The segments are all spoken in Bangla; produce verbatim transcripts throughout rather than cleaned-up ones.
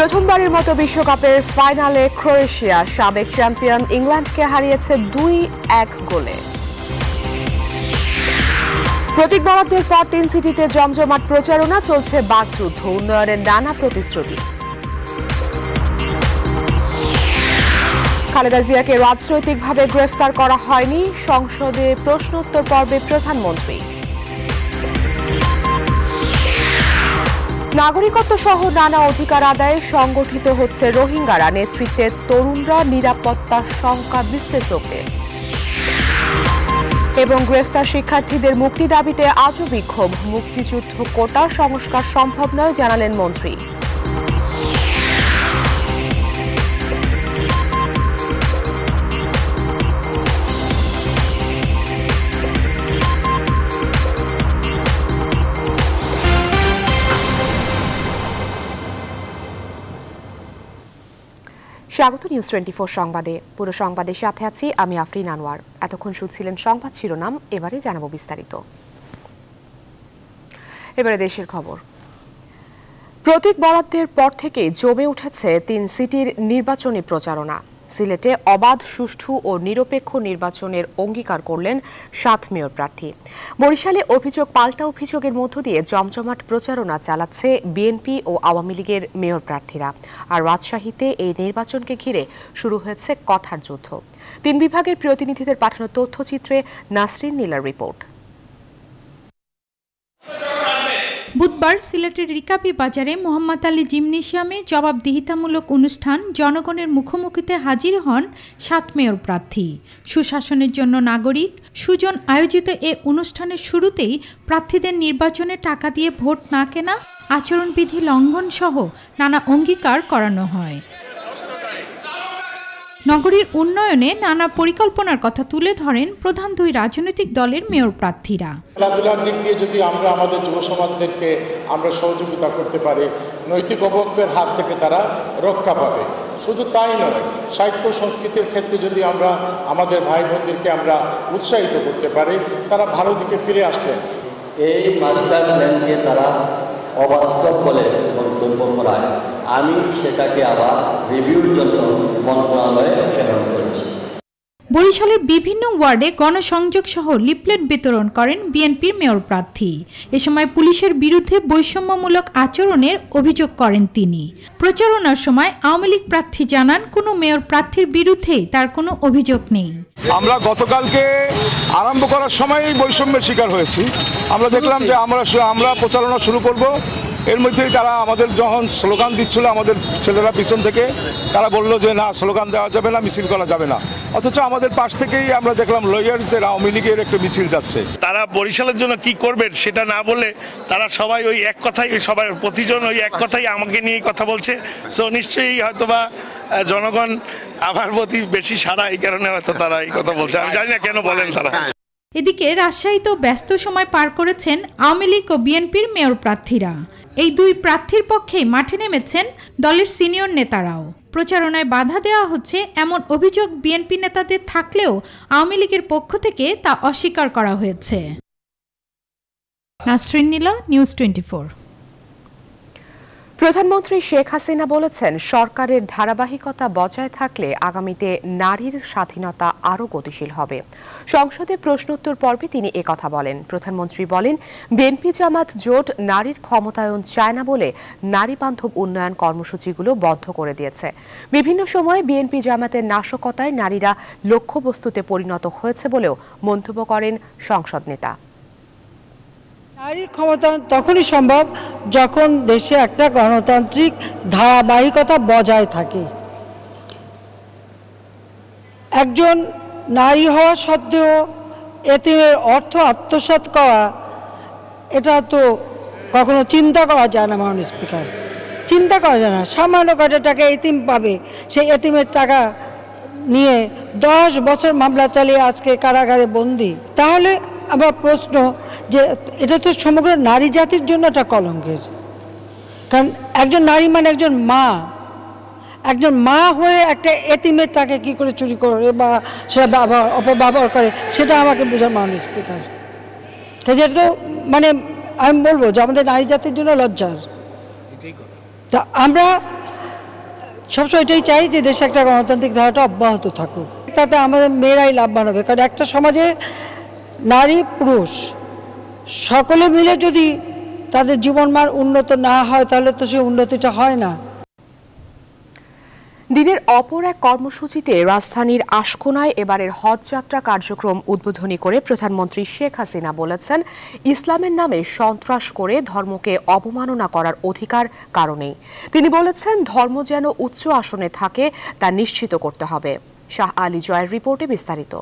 প্রথমবারের মতো বিশ্বকাপের ফাইনালে ক্রোয়েশিয়া সাবেক চ্যাম্পিয়ন ইংল্যান্ডকে হারিয়েছে দুই এক গোলে। প্রতীক বরাদ্দের পর তিন সিটিতে জমজমাট প্রচারণা, চলছে বাকযুদ্ধ, উন্নয়নের নানা প্রতিশ্রুতি। খালেদা জিয়াকে রাজনৈতিকভাবে গ্রেফতার করা হয়নি, সংসদে প্রশ্নোত্তর পর্বে প্রধানমন্ত্রী। নাগরিকত্ব সহ নানা অধিকার আদায়ে সংগঠিত হচ্ছে রোহিঙ্গারা, নেতৃত্বে তরুণরা, নিরাপত্তার শঙ্কা বিশ্লেষকদের। এবং গ্রেফতার শিক্ষার্থীদের মুক্তি দাবিতে আজও বিক্ষোভ, মুক্তিযুদ্ধ কোটা সংস্কার সম্ভব নয় জানালেন মন্ত্রী। স্বাগত নিউজ টোয়েন্টি ফোর সংবাদে। পুরো সংবাদের সাথে আছি আমি আফরিন আনোয়ার। এতক্ষণ শুনছিলেন সংবাদ শিরোনাম, এবারে জানাবো বিস্তারিত। এবারে দেশের খবর। প্রতীক বরাদ্দের পর থেকে জমে উঠেছে তিন সিটির নির্বাচনী প্রচারণা। সিলেটে অবাধ, সুষ্ঠু ও নিরপেক্ষ নির্বাচনের অঙ্গীকার করলেন সাত মেয়র প্রার্থী। বরিশালে অভিযোগ পাল্টা অভিযোগের মধ্য দিয়ে জমজমাট প্রচারণা চালাচ্ছে বিএনপি ও আওয়ামী লীগের মেয়র প্রার্থীরা। আর রাজশাহীতে এই নির্বাচনকে ঘিরে শুরু হয়েছে কথার যুদ্ধ। তিন বিভাগের প্রতিনিধিদের পাঠানো তথ্যচিত্রে নাসরিন নীলার রিপোর্ট। বুধবার সিলেটের রিকাবি বাজারে মোহাম্মদ আলী জিমনেশিয়ামে জবাবদিহিতামূলক অনুষ্ঠান জনগণের মুখোমুখিতে হাজির হন সাত মেয়র প্রার্থী। সুশাসনের জন্য নাগরিক সুজন আয়োজিত এ অনুষ্ঠানের শুরুতেই প্রার্থীদের নির্বাচনে টাকা দিয়ে ভোট না কেনা, আচরণবিধি লঙ্ঘন সহ নানা অঙ্গীকার করানো হয়। নগরীর উন্নয়নে নানা পরিকল্পনার কথা তুলে ধরেন প্রধান দুই রাজনৈতিক দলের মেয়র প্রার্থীরা। খেলাধুলার দিক দিয়ে যদি আমরা আমাদের যুব সমাজদেরকে আমরা সহযোগিতা করতে পারি, নৈতিক অবক্ষয়ের হাত থেকে তারা রক্ষা পাবে। শুধু তাই নয়, সাহিত্য সংস্কৃতির ক্ষেত্রে যদি আমরা আমাদের ভাই বোনদেরকে আমরা উৎসাহিত করতে পারি, তারা ভালো দিকে ফিরে আসবেন। এই মাস্টার প্ল্যানকে তারা অবাস্তব বলে মন্তব্য করায় আমি সেটাকে আবার রিভিউর জন্য মন্ত্রণালয়ে প্রেরণ করেছি। বরিশালের বিভিন্ন ওয়ার্ডে গণসংযোগ সহ লিফলেট বিতরণ করেন বিএনপির মেয়র প্রার্থী। এ সময় পুলিশের বিরুদ্ধে বৈষম্যমূলক আচরণের অভিযোগ করেন তিনি। প্রচারণার সময় আওয়ামী লীগ প্রার্থী জানান, কোনো মেয়র প্রার্থীর বিরুদ্ধে তার কোনো অভিযোগ নেই। আমরা গতকালকে আরম্ভ করার সময় বৈষম্যের শিকার হয়েছি। আমরা দেখলাম যে আমরা আমরা প্রচারণা শুরু করব, এর মধ্যেই তারা আমাদের যখন স্লোগান দিচ্ছিল, আমাদের ছেলেরা পিছন থেকে তারা বললো যে না, স্লোগান দেওয়া যাবে না, মিছিল করা যাবে না। অথচ আমাদের পাশ থেকেই আমরা দেখলাম লয়ার্সদের আওয়ামী লীগের একটা মিছিল যাচ্ছে। তারা বরিশালের জন্য কি করবেন সেটা না বলে তারা সবাই ওই এক কথাই, সবাই প্রতিজন ওই এক কথাই আমাকে নিয়ে কথা বলছে। সো নিশ্চয়ই হয়তোবা জনগণ আমার প্রতি বেশি সাড়া, এই কারণে হয়তো তারা এই কথা বলছে। আমি জানি না কেন বলেন তারা। এদিকে রাজশাহীতেও ব্যস্ত সময় পার করেছেন আওয়ামী লীগ ও বিএনপির মেয়র প্রার্থীরা। এই দুই প্রার্থীর পক্ষে মাঠে নেমেছেন দলের সিনিয়র নেতারাও। প্রচারণায় বাধা দেওয়া হচ্ছে এমন অভিযোগ বিএনপি নেতাদের থাকলেও আওয়ামী লীগের পক্ষ থেকে তা অস্বীকার করা হয়েছে। Nasrin Nila, news twenty four. প্রধানমন্ত্রী শেখ হাসিনা বলেছেন, সরকারের ধারাবাহিকতা বজায় থাকলে আগামীতে নারীর স্বাধীনতা আরও গতিশীল হবে। সংসদে প্রশ্নোত্তর পর্বে তিনি একথা বলেন। প্রধানমন্ত্রী বলেন, বিএনপি জামাত জোট নারীর ক্ষমতায়ন চায় না বলে নারী বান্ধব উন্নয়ন কর্মসূচিগুলো বন্ধ করে দিয়েছে। বিভিন্ন সময় বিএনপি জামাতের নাশকতায় নারীরা লক্ষ্যবস্তুতে পরিণত হয়েছে বলেও মন্তব্য করেন সংসদ নেতা। নারীর ক্ষমতায়ন তখনই সম্ভব যখন দেশে একটা গণতান্ত্রিক ধারাবাহিকতা বজায় থাকে। একজন নারী হওয়া সত্ত্বেও এতিমের অর্থ আত্মসাৎ করা, এটা তো কখনো চিন্তা করা যায় না। মাননীয় স্পিকার, চিন্তা করা যায় না। সামান্য কয়টা টাকা এতিম পাবে, সেই এতিমের টাকা নিয়ে দশ বছর মামলা চালিয়ে আজকে কারাগারে বন্দী। তাহলে আমার প্রশ্ন যে এটা তো সমগ্র নারী জাতির জন্য একটা কলঙ্কের। কারণ একজন নারী মানে একজন মা, একজন মা হয়ে একটা এতিমের টাকা কি করে চুরি করে বা সেটা অপব্যবহার করে, সেটা আমাকে বোঝার মাননীয় স্পিকার। কাজে এটা তো মানে আমি বলবো যে আমাদের নারী জাতির জন্য লজ্জার। তা আমরা সবসময় এটাই চাই যে দেশে একটা গণতান্ত্রিক ধারাটা অব্যাহত থাকুক, তাতে আমাদের মেয়েরাই লাভবান হবে। কারণ একটা সমাজে নারী পুরুষ সকলে মিলে যদি তাদের জীবনমান উন্নত না হয় তাহলে তো সেই উন্নতিটা হয় না। দিনের অপর এক কর্মসূচিতে রাজধানীর আশকোনায় এবারের হজ যাত্রা কার্যক্রম উদ্বোধনী করে প্রধানমন্ত্রী শেখ হাসিনা বলেছেন, ইসলামের নামে সন্ত্রাস করে ধর্মকে অবমাননা করার অধিকার কারণেই। তিনি বলেছেন, ধর্ম যেন উচ্চ আসনে থাকে তা নিশ্চিত করতে হবে। শাহ আলী জয়ের রিপোর্টে বিস্তারিত।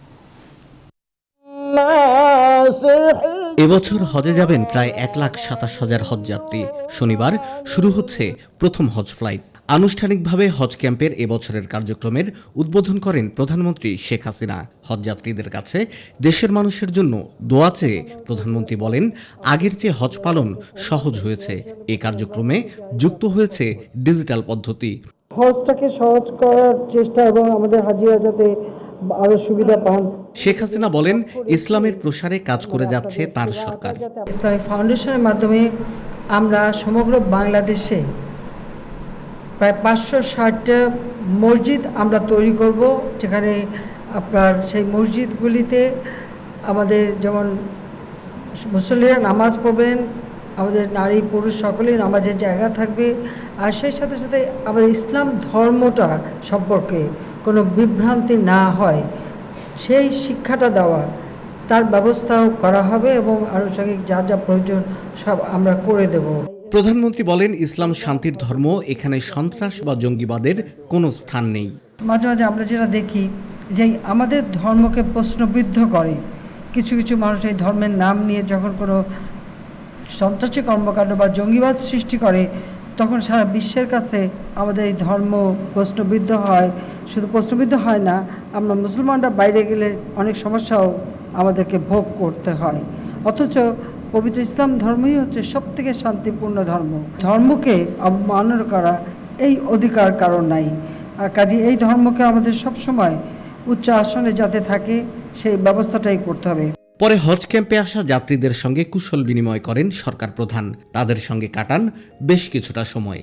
এবছর হজে যাবেন প্রায় এক লাখ সাতাশ হাজার হজযাত্রী। শনিবার শুরু হচ্ছে প্রথম হজ ফ্লাইট। আনুষ্ঠানিকভাবে হজ ক্যাম্পের এবছরের কার্যক্রমের উদ্বোধন করেন প্রধানমন্ত্রী শেখ হাসিনা। হজযাত্রীদের কাছে দেশের মানুষের জন্য দোয়া চেয়ে প্রধানমন্ত্রী বলেন, আগের চেয়ে হজ পালন সহজ হয়েছে। এই কার্যক্রমে যুক্ত হয়েছে ডিজিটাল পদ্ধতি। হজটাকে সহজ করার চেষ্টা এবং আমাদের হাজিরা যাতে আরো সুবিধা পান। শেখ হাসিনা বলেন, ইসলামের প্রসারে কাজ করে যাচ্ছে তার সরকার। ইসলামিক ফাউন্ডেশনের মাধ্যমে আমরা সমগ্র বাংলাদেশে প্রায় পাঁচশো ষাটটা মসজিদ আমরা তৈরি করব, যেখানে আপনার সেই মসজিদগুলিতে আমাদের যেমন মুসল্লিরা নামাজ পড়বেন, আমাদের নারী পুরুষ সকলেই নামাজের জায়গা থাকবে। আর সেই সাথে সাথে আমাদের ইসলাম ধর্মটা সম্পর্কে কোনো বিভ্রান্তি না হয় সেই শিক্ষাটা দেওয়া, তার ব্যবস্থাও করা হবে এবং আনুষঙ্গিক যা যা প্রয়োজন সব আমরা করে দেব। প্রধানমন্ত্রী বলেন, ইসলাম শান্তির ধর্ম, এখানে সন্ত্রাস বা জঙ্গিবাদের কোনো স্থান নেই। মাঝে মাঝে আমরা যেটা দেখি যে আমাদের ধর্মকে প্রশ্নবিদ্ধ করে কিছু কিছু মানুষ এই ধর্মের নাম নিয়ে যখন কোনো সন্ত্রাসী কর্মকাণ্ড বা জঙ্গিবাদ সৃষ্টি করে, তখন সারা বিশ্বের কাছে আমাদের এই ধর্ম প্রশ্নবিদ্ধ হয়। শুধু প্রশ্নবিদ্ধ হয় না, আমরা মুসলমানরা বাইরে গেলে অনেক সমস্যাও আমাদেরকে ভোগ করতে হয়। অথচ পবিত্র ইসলাম ধর্মই হচ্ছে সব থেকে শান্তিপূর্ণ ধর্ম। ধর্মকে অবমাননা করা এই অধিকার কারণ নাই। আর কাজে এই ধর্মকে আমাদের সবসময় উচ্চ আসনে যাতে থাকে সেই ব্যবস্থাটাই করতে হবে। পরে হজ ক্যাম্পে আসা যাত্রীদের সঙ্গে কুশল বিনিময় করেন সরকার প্রধান। তাদের সঙ্গে কাটান বেশ কিছুটা সময়।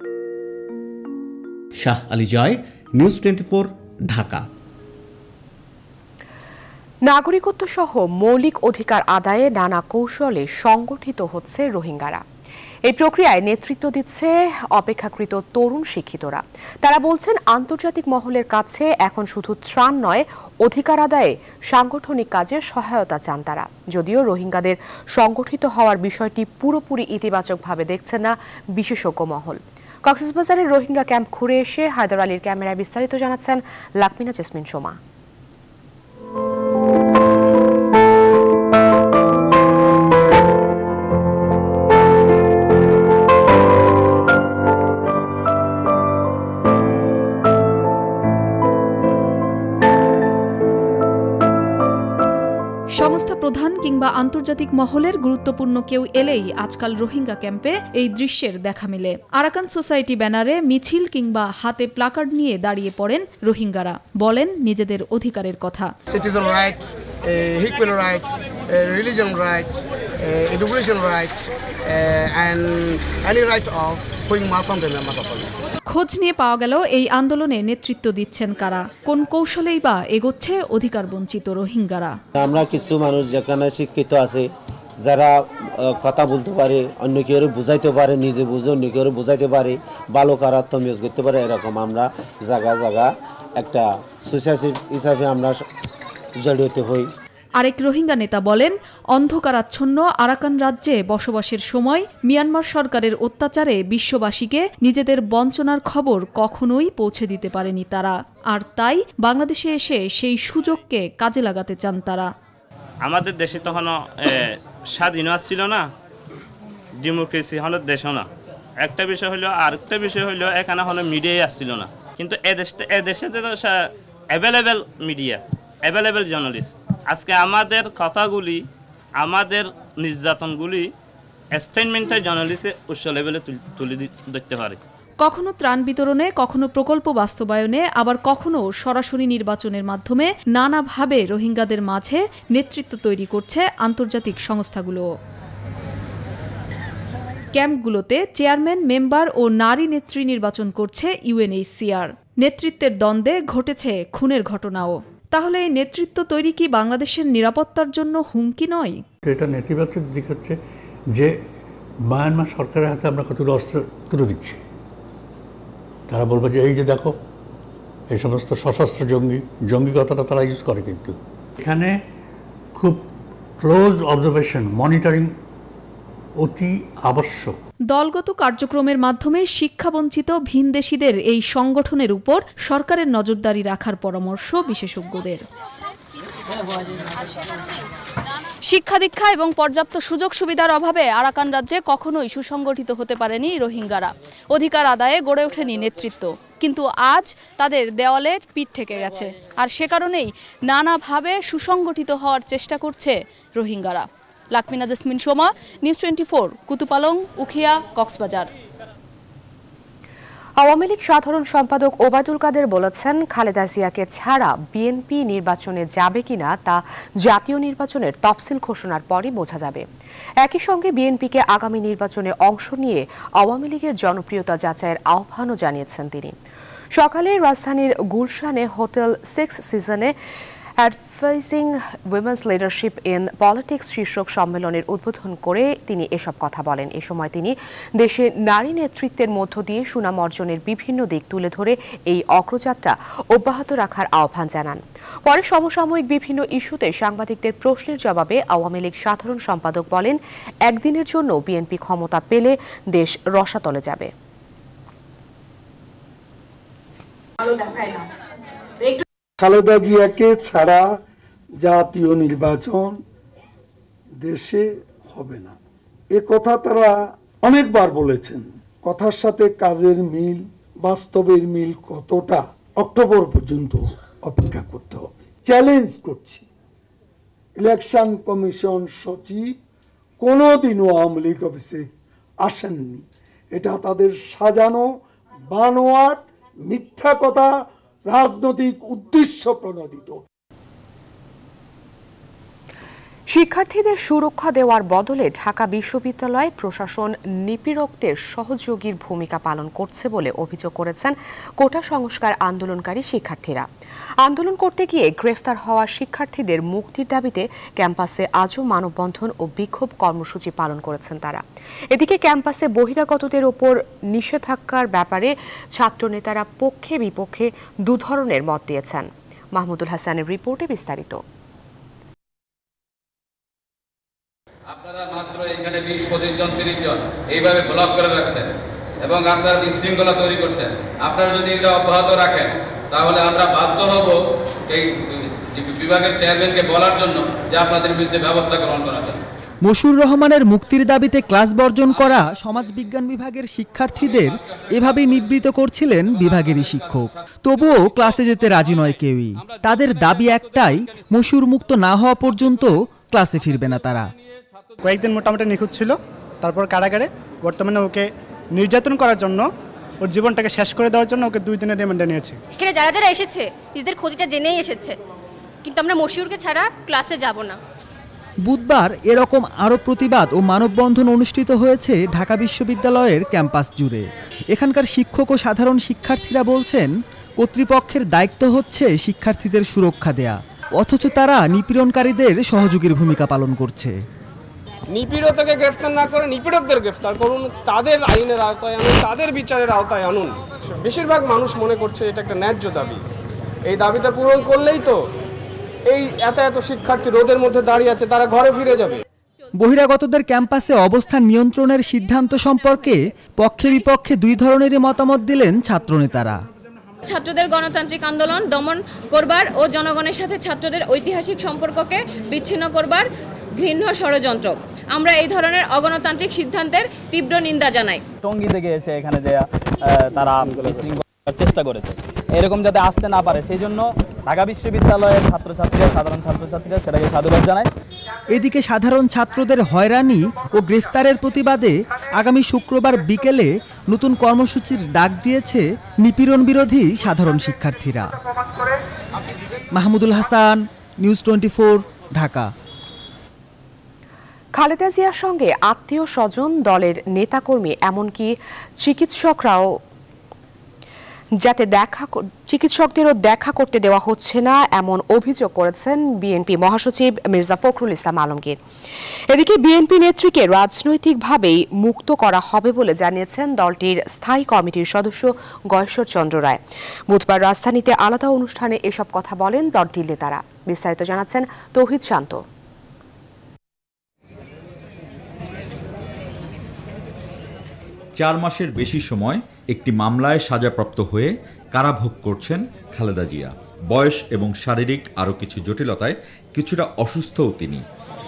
Shah Ali Joy, news twenty four, Dhaka. নাগরিকত্ব সহ মৌলিক অধিকার আদায়ে নানা কৌশলে সংগঠিত হচ্ছে রোহিঙ্গারা। এই প্রক্রিয়ায় নেতৃত্ব দিচ্ছে অপেক্ষাকৃত তরুণ শিক্ষিতরা। তারা বলছেন, আন্তর্জাতিক মহলের কাছে এখন শুধু ত্রাণ নয়, অধিকার আদায়ে সাংগঠনিক কাজে সহায়তা চান তারা। যদিও রোহিঙ্গাদের সংগঠিত হওয়ার বিষয়টি পুরোপুরি ইতিবাচকভাবে দেখছেন না বিশেষজ্ঞ মহল। কক্সবাজারের রোহিঙ্গা ক্যাম্প ঘুরে এসে হায়দার আলীর ক্যামেরায় বিস্তারিত জানাচ্ছেন লাকমিনা জেসমিন সোমা। সংস্থা প্রধান কিংবা আন্তর্জাতিক মহলের গুরুত্বপূর্ণ কেউ এলেই আজকাল রোহিঙ্গা ক্যাম্পে এই দৃশ্যের দেখা মেলে। আরাকান সোসাইটি ব্যানারে মিছিল কিংবা হাতে প্লাকার্ড নিয়ে দাঁড়িয়ে পড়েন রোহিঙ্গারা, বলেন নিজেদের অধিকারের কথা। Citizen right, equal right, religion right, education right and any right of হুইং মাসান্দেন মাসাফল। খোঁজ নিয়ে পাওয়া গেল এই আন্দোলনে নেতৃত্ব দিচ্ছেন কারা, কোন কৌশলেই বা এগোচ্ছে অধিকার বঞ্চিত রোহিঙ্গারা। আমরা কিছু মানুষ যেখানে শিক্ষিত আছে, যারা কথা বলতে পারে, অন্য কেউ বুঝাইতে পারে, নিজে বুঝে অন্য কেউ বুঝাইতে পারে, ভালো কারাত্ম মিউজ করতে পারে, এরকম আমরা জায়গা জায়গা একটা সোসাইটি হিসাবে আমরা জড়িত হই। আরেক রোহিঙ্গা নেতা বলেন, অন্ধকারাচ্ছন্ন আরাকান রাজ্যে বসবাসের সময় মিয়ানমার সরকারের অত্যাচারে বিশ্ববাসীকে নিজেদের বঞ্চনার খবর কখনোই পৌঁছে দিতে পারেনি তারা। আর তাই বাংলাদেশে এসে সেই সুযোগকে কাজে লাগাতে চান তারা। আমাদের দেশে তখনও স্বাধীনতা ছিল না, ডেমোক্রেসি হলো দেশও না। একটা বিষয় হলো, আরেকটা বিষয় হলো এখানে হলো মিডিয়াই আসছিল না। কিন্তু এদেশে এদেশে তো অ্যাভেলেবেল মিডিয়া, অ্যাভেলেবেল জার্নালিস্ট। আজকে আমাদের কথাগুলি, আমাদের নির্যাতনগুলি স্টেটমেন্টে জার্নালিস্টে উচ্চ লেভেলে তুলে ধরতে পারে। কখনো ত্রাণ বিতরণে, কখনো প্রকল্প বাস্তবায়নে, আবার কখনো সরাসরি নির্বাচনের মাধ্যমে নানাভাবে রোহিঙ্গাদের মাঝে নেতৃত্ব তৈরি করছে আন্তর্জাতিক সংস্থাগুলো। ক্যাম্পগুলোতে চেয়ারম্যান, মেম্বার ও নারী নেত্রী নির্বাচন করছে ইউএনএইচসিআর। নেতৃত্বের দ্বন্দ্বে ঘটেছে খুনের ঘটনাও। তাহলে এই নেতৃত্ব তৈরি কি বাংলাদেশের নিরাপত্তার জন্য হুমকি নয়? এটা নেতিবাচক দিক হচ্ছে যে মায়ানমার সরকারের হাতে আমরা কতগুলো অস্ত্র তুলে দিচ্ছি। তারা বলবে যে এই যে দেখো এই সমস্ত সশস্ত্র জঙ্গি জঙ্গি কথাটা তারা ইউজ করে, কিন্তু এখানে খুব ক্লোজ অবজারভেশন, মনিটরিং অতি আবশ্যক। দলগত কার্যক্রমের মাধ্যমে শিক্ষাবঞ্চিত ভিনদেশীদের এই সংগঠনের উপর সরকারের নজরদারি রাখার পরামর্শ বিশেষজ্ঞদের। শিক্ষা দীক্ষা এবং পর্যাপ্ত সুযোগ সুবিধার অভাবে আরাকান রাজ্যে কখনোই সুসংগঠিত হতে পারেনি রোহিঙ্গারা। অধিকার আদায়ে গড়ে ওঠেনি নেতৃত্ব, কিন্তু আজ তাদের দেওয়ালে পিঠ ঠেকে গেছে। আর সে কারণেই নানাভাবে সুসংগঠিত হওয়ার চেষ্টা করছে রোহিঙ্গারা। Lakmina Jesmin Shoma, news twenty four, Kutupalong, Ukhia, Cox's Bazar. Awami League সাধারণ সম্পাদক ওবায়দুল কাদের বলেছেন, খালেদা জিয়াকে ছাড়া বিএনপি নির্বাচনে যাবে কিনা তা জাতীয় নির্বাচনের তফসিল ঘোষণার পরই বোঝা যাবে। একই সঙ্গে বিএনপিকে আগামী নির্বাচনে অংশ নিয়ে আওয়ামী লীগের জনপ্রিয়তা যাচাইয়ের আহ্বানও জানিয়েছেন তিনি। সকালে রাজধানীর গুলশানে হোটেল সিক্স সিজনে advising women's leadership in politics শীর্ষক সম্মেলনের উদ্বোধন করে তিনি এসব কথা বলেন। এ সময় তিনি দেশে নারী নেতৃত্বের মধ্য দিয়ে সুনাম অর্জনের বিভিন্ন দিক তুলে ধরে এই অগ্রযাত্রা অব্যাহত রাখার আহ্বান জানান। পরে সমসাময়িক বিভিন্ন ইস্যুতে সাংবাদিকদের প্রশ্নের জবাবে আওয়ামী লীগ সাধারণ সম্পাদক বলেন, একদিনের জন্য বিএনপি ক্ষমতা পেলে দেশ রসাতলে যাবে। খালেদা জিয়াকে ছাড়া জাতীয় নির্বাচন দেশে হবে না, এ কথা তারা অনেকবার বলেছেন। কথার সাথে কাজের মিল, বাস্তবের মিল কতটা, অক্টোবর পর্যন্ত অপেক্ষা করতে হবে। চ্যালেঞ্জ করছি, ইলেকশন কমিশন সচিব কোনোদিনও আওয়ামী লীগ অফিসে আসেননি। এটা তাদের সাজানো বানোয়াট মিথ্যা কথা, রাজনৈতিক উদ্দেশ্য প্রণোদিত। শিক্ষার্থীদের সুরক্ষা দেওয়ার বদলে ঢাকা বিশ্ববিদ্যালয় প্রশাসন নিপীড়কদের সহযোগীর ভূমিকা পালন করছে বলে অভিযোগ করেছেন কোটা সংস্কার আন্দোলনকারী শিক্ষার্থীরা। আন্দোলন করতে গিয়ে গ্রেফতার হওয়া শিক্ষার্থীদের মুক্তির দাবিতে ক্যাম্পাসে আজও মানববন্ধন ও বিক্ষোভ কর্মসূচি পালন করেছেন তারা। এদিকে ক্যাম্পাসে বহিরাগতদের ওপর নিষেধাজ্ঞার ব্যাপারে ছাত্রনেতারা পক্ষে বিপক্ষে দু ধরনের মত দিয়েছেন। মাহমুদুল হাসানের রিপোর্টে বিস্তারিত। আপনারা মাত্র এখানে বিশ পঁচিশ জন তিরিশ জন এইভাবে ব্লক করে রাখছেন এবং আপনারা বিশৃঙ্খলা তৈরি করছেন। আপনারা যদি এটা অব্যাহত রাখেন তাহলে আমরা বাধ্য হব এই বিভাগের চেয়ারম্যানকে বলার জন্য যে আপনাদের বিরুদ্ধে ব্যবস্থা গ্রহণ করার জন্য। মশিউর রহমানের মুক্তির দাবিতে ক্লাস বর্জন করা সমাজবিজ্ঞান বিভাগের শিক্ষার্থীদের এভাবেই নিবৃত করছিলেন বিভাগেরই শিক্ষক। তবুও ক্লাসে যেতে রাজি নয় কেউই। তাদের দাবি একটাই, মশিউর মুক্ত না হওয়া পর্যন্ত ক্লাসে ফিরবে না তারা। কয়েকদিন মোটামুটি নিখোঁজ ছিল, তারপর কারাগারে, বর্তমানে ওকে নির্যাতন করার জন্য, ওর জীবনটাকে শেষ করে দেওয়ার জন্য ওকে দুই দিনের রিমান্ডে নিয়েছে। এখানে যারা যারা এসেছে নিজেদের ক্ষতিটা জেনেই এসেছে, কিন্তু আমরা মশিউরকে ছাড়া ক্লাসে যাব না। বুধবার এরকম আরও প্রতিবাদ ও মানববন্ধন অনুষ্ঠিত হয়েছে ঢাকা বিশ্ববিদ্যালয়ের ক্যাম্পাস জুড়ে। এখানকার শিক্ষক ও সাধারণ শিক্ষার্থীরা বলছেন, কর্তৃপক্ষের দায়িত্ব হচ্ছে শিক্ষার্থীদের সুরক্ষা দেয়া, অথচ তারা নিপীড়নকারীদের সহযোগীর ভূমিকা পালন করছে। নিপীড়ককে গ্রেফতার না করে নিপীড়কদের গ্রেফতার করুন, তাদের আইনের আওতায় আনুন, তাদের বিচারের আওতায় আনুন। বেশিরভাগ মানুষ মনে করছে এটা একটা ন্যায্য দাবি। এই দাবিটা পূরণ করলেই তো এই এত এত শিক্ষার্থী রোদের মধ্যে দাঁড়িয়ে আছে, তারা ঘরে ফিরে যাবে। বহিরাগতদের ক্যাম্পাসে অবস্থান নিয়ন্ত্রণের সিদ্ধান্ত সম্পর্কে পক্ষে বিপক্ষে দুই ধরনেরই মতামত দিলেন ছাত্রনেতারা। ছাত্রদের গণতান্ত্রিক আন্দোলন দমন করবার ও জনগণের সাথে ছাত্রদের ঐতিহাসিক সম্পর্ককে বিচ্ছিন্ন করবার ঘৃণ্য ষড়যন্ত্র। আমরা এই ধরনের অগণতান্ত্রিক সিদ্ধান্তের তীব্র নিন্দা জানাই। টঙ্গী থেকে এসে এখানে যে তারা বিশৃঙ্খলার চেষ্টা করেছে, এরকম যাতে আসতে না পারে সেই জন্য ঢাকা বিশ্ববিদ্যালয়ের ছাত্রছাত্রীরা, সাধারণ ছাত্রছাত্রীরা সেটাকে সাধুবাদ জানায়। এদিকে সাধারণ ছাত্রদের হয়রানি ও গ্রেফতারের প্রতিবাদে আগামী শুক্রবার বিকেলে নতুন কর্মসূচির ডাক দিয়েছে নিপীড়ন বিরোধী সাধারণ শিক্ষার্থীরা। Mahmudul Hasan, news twenty four, Dhaka. Khaleda জিয়ার সঙ্গে আত্মীয় স্বজন, দলের নেতাকর্মী, এমনকি চিকিৎসকরাও যাতে দেখা চিকিৎসকদেরও দেখা করতে দেওয়া হচ্ছে না, এমন অভিযোগ করেছেন বিএনপি মহাসচিব মির্জা ফখরুল ইসলাম আলমগীর। এদিকে বিএনপি নেত্রীকে রাজনৈতিকভাবেই মুক্ত করা হবে বলে জানিয়েছেন দলটির স্থায়ী কমিটির সদস্য গয়েশ্বর চন্দ্র রায়। বুধবার রাজধানীতে আলাদা অনুষ্ঠানে এসব কথা বলেন দলটির নেতারা। বিস্তারিত জানাচ্ছেন তৌহিদ শান্ত। চার মাসের বেশি সময় একটি মামলায় সাজাপ্রাপ্ত হয়ে কারাভোগ করছেন খালেদা জিয়া। বয়স এবং শারীরিক আরও কিছু জটিলতায় কিছুটা অসুস্থও তিনি।